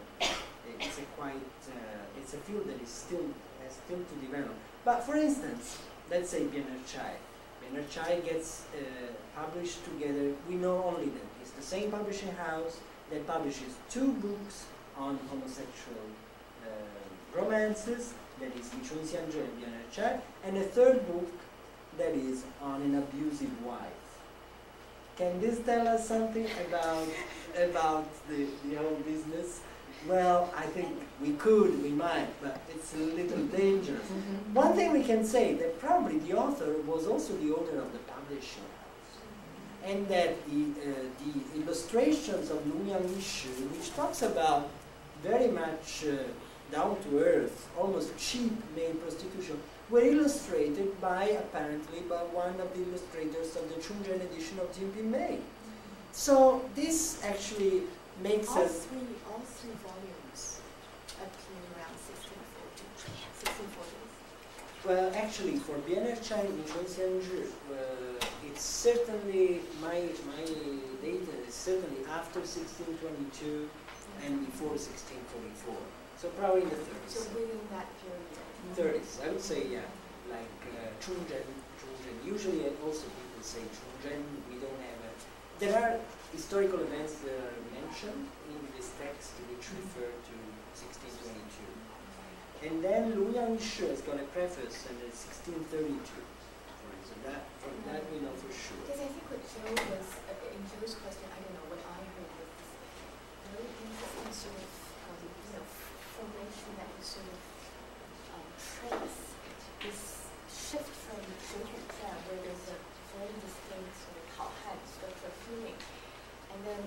it's a field that has still to develop. But for instance, let's say Bien Erciyes. Bien Erciyes gets published together. We know only that it's the same publishing house that publishes 2 books on homosexual romances, that is Li Chun Xianzhe and Bien Erciyes, and a 3rd book that is on an abusive wife. Can this tell us something about the whole business? Well, I think we might, but it's a little dangerous. One thing we can say, that probably the author was also the owner of the publishing house, and that the illustrations of Lu Yang Yishu, which talks about very much down-to-earth, almost cheap male prostitution, were illustrated apparently by one of the illustrators of the Chungzhen edition of Jinping Mei. So this actually makes all us... all three volumes appear around 1640s. Well, actually, for Bien Erciyes and Chun Xianzhi, it's certainly, my data is certainly after 1622 and before 1644. So probably in the 30s. So within that period. 30s, I would say, yeah. Like Chungzhen. Usually also people say Chungzhen, we don't have a... There are historical events that are mentioned in this text which refer to 1622. And then Lu Yang Yishu has got a preface and it's 1632. So that we know for sure. Because I think what Joe was, in Joe's question, I don't know, what I heard was this very interesting sort of, formation that was sort of trace this shift from Shui Hu Zhan, where there's a very distinct sort of Hao Han structure of feeling, and then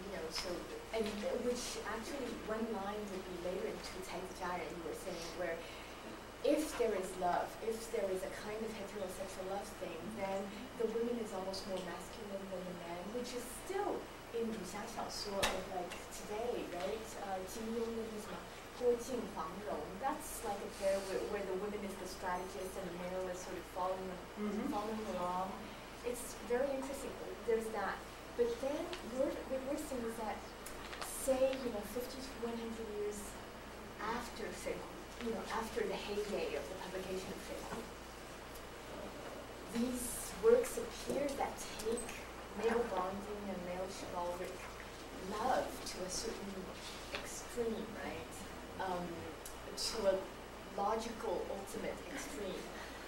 which actually one line would be later in Tu Cai Zi Jia Ren, you were saying, where if there is love, if there is a kind of heterosexual love thing, then the woman is almost more masculine than the man, which is still in 武侠小说 of like today, right? Jin Yong的什么 郭靖黄蓉, that's like a pair where the woman is the strategist and the male is sort of following along. It's very interesting. There's that. But then what we're seeing is that, say, 50 to 100 years after after the heyday of the publication of Shui, these works appear that take male bonding and male chivalric love to a certain extreme, right? To a logical ultimate extreme.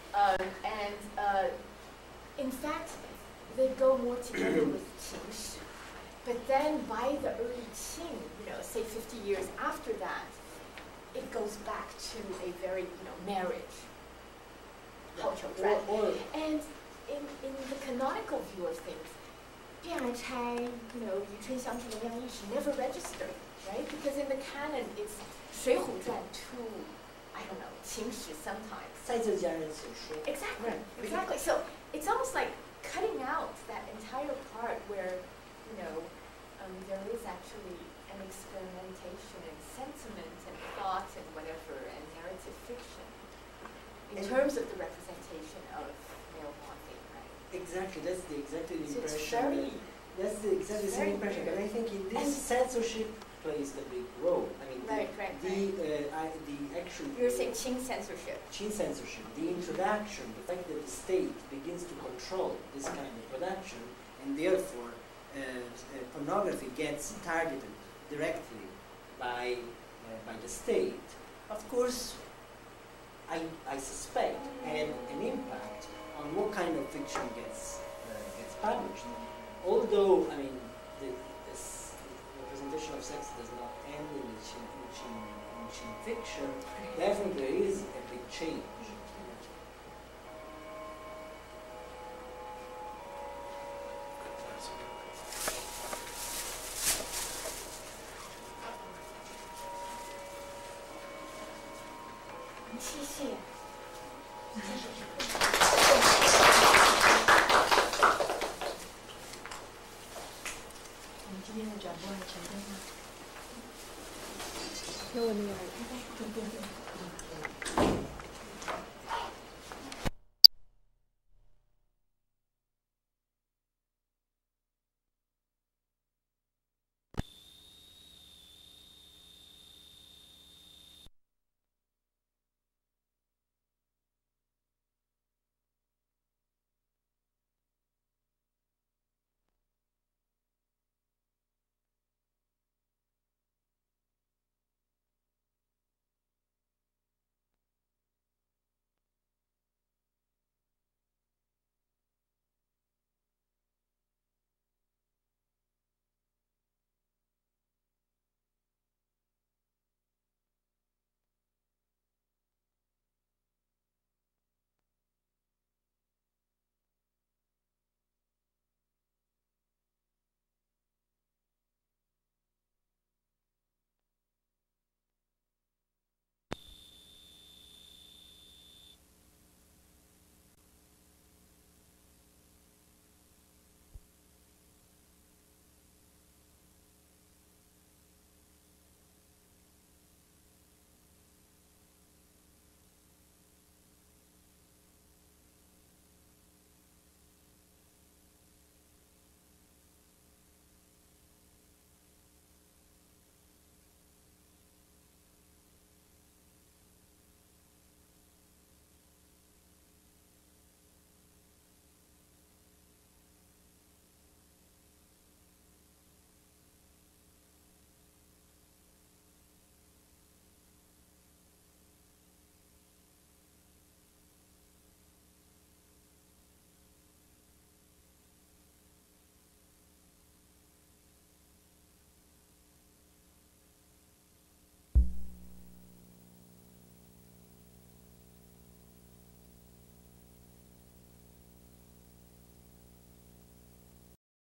In fact, they go more together with Qin Shi. But then by the early Qing, say 50 years after that, it goes back to a very, marriage. And in the canonical view of things, Bien Erciyes, Li Chun Xianzhi, Lu Yang Yishu never registered, right? Because in the canon, it's 水浒传 to, I don't know, 秦史 sometimes. Exactly, exactly. So it's almost like cutting out that entire part where, there is actually an experimentation and sentiment in terms of the representation of male morphine, right? Exactly, that's exactly the So it's impression. very, That's exactly the same very impression. But I think in this And- censorship plays the big role. I mean, right. the actual You're saying Qing censorship. Qing censorship, the introduction, the fact that the state begins to control this kind of production, and therefore pornography gets targeted directly by the state, of course, I suspect had an impact on what kind of fiction gets published. Although, I mean, this representation of sex does not end in Qing fiction, definitely there is a big change. 谢谢。 我们今天的转播还成功吗？ 给我那个。 对对对。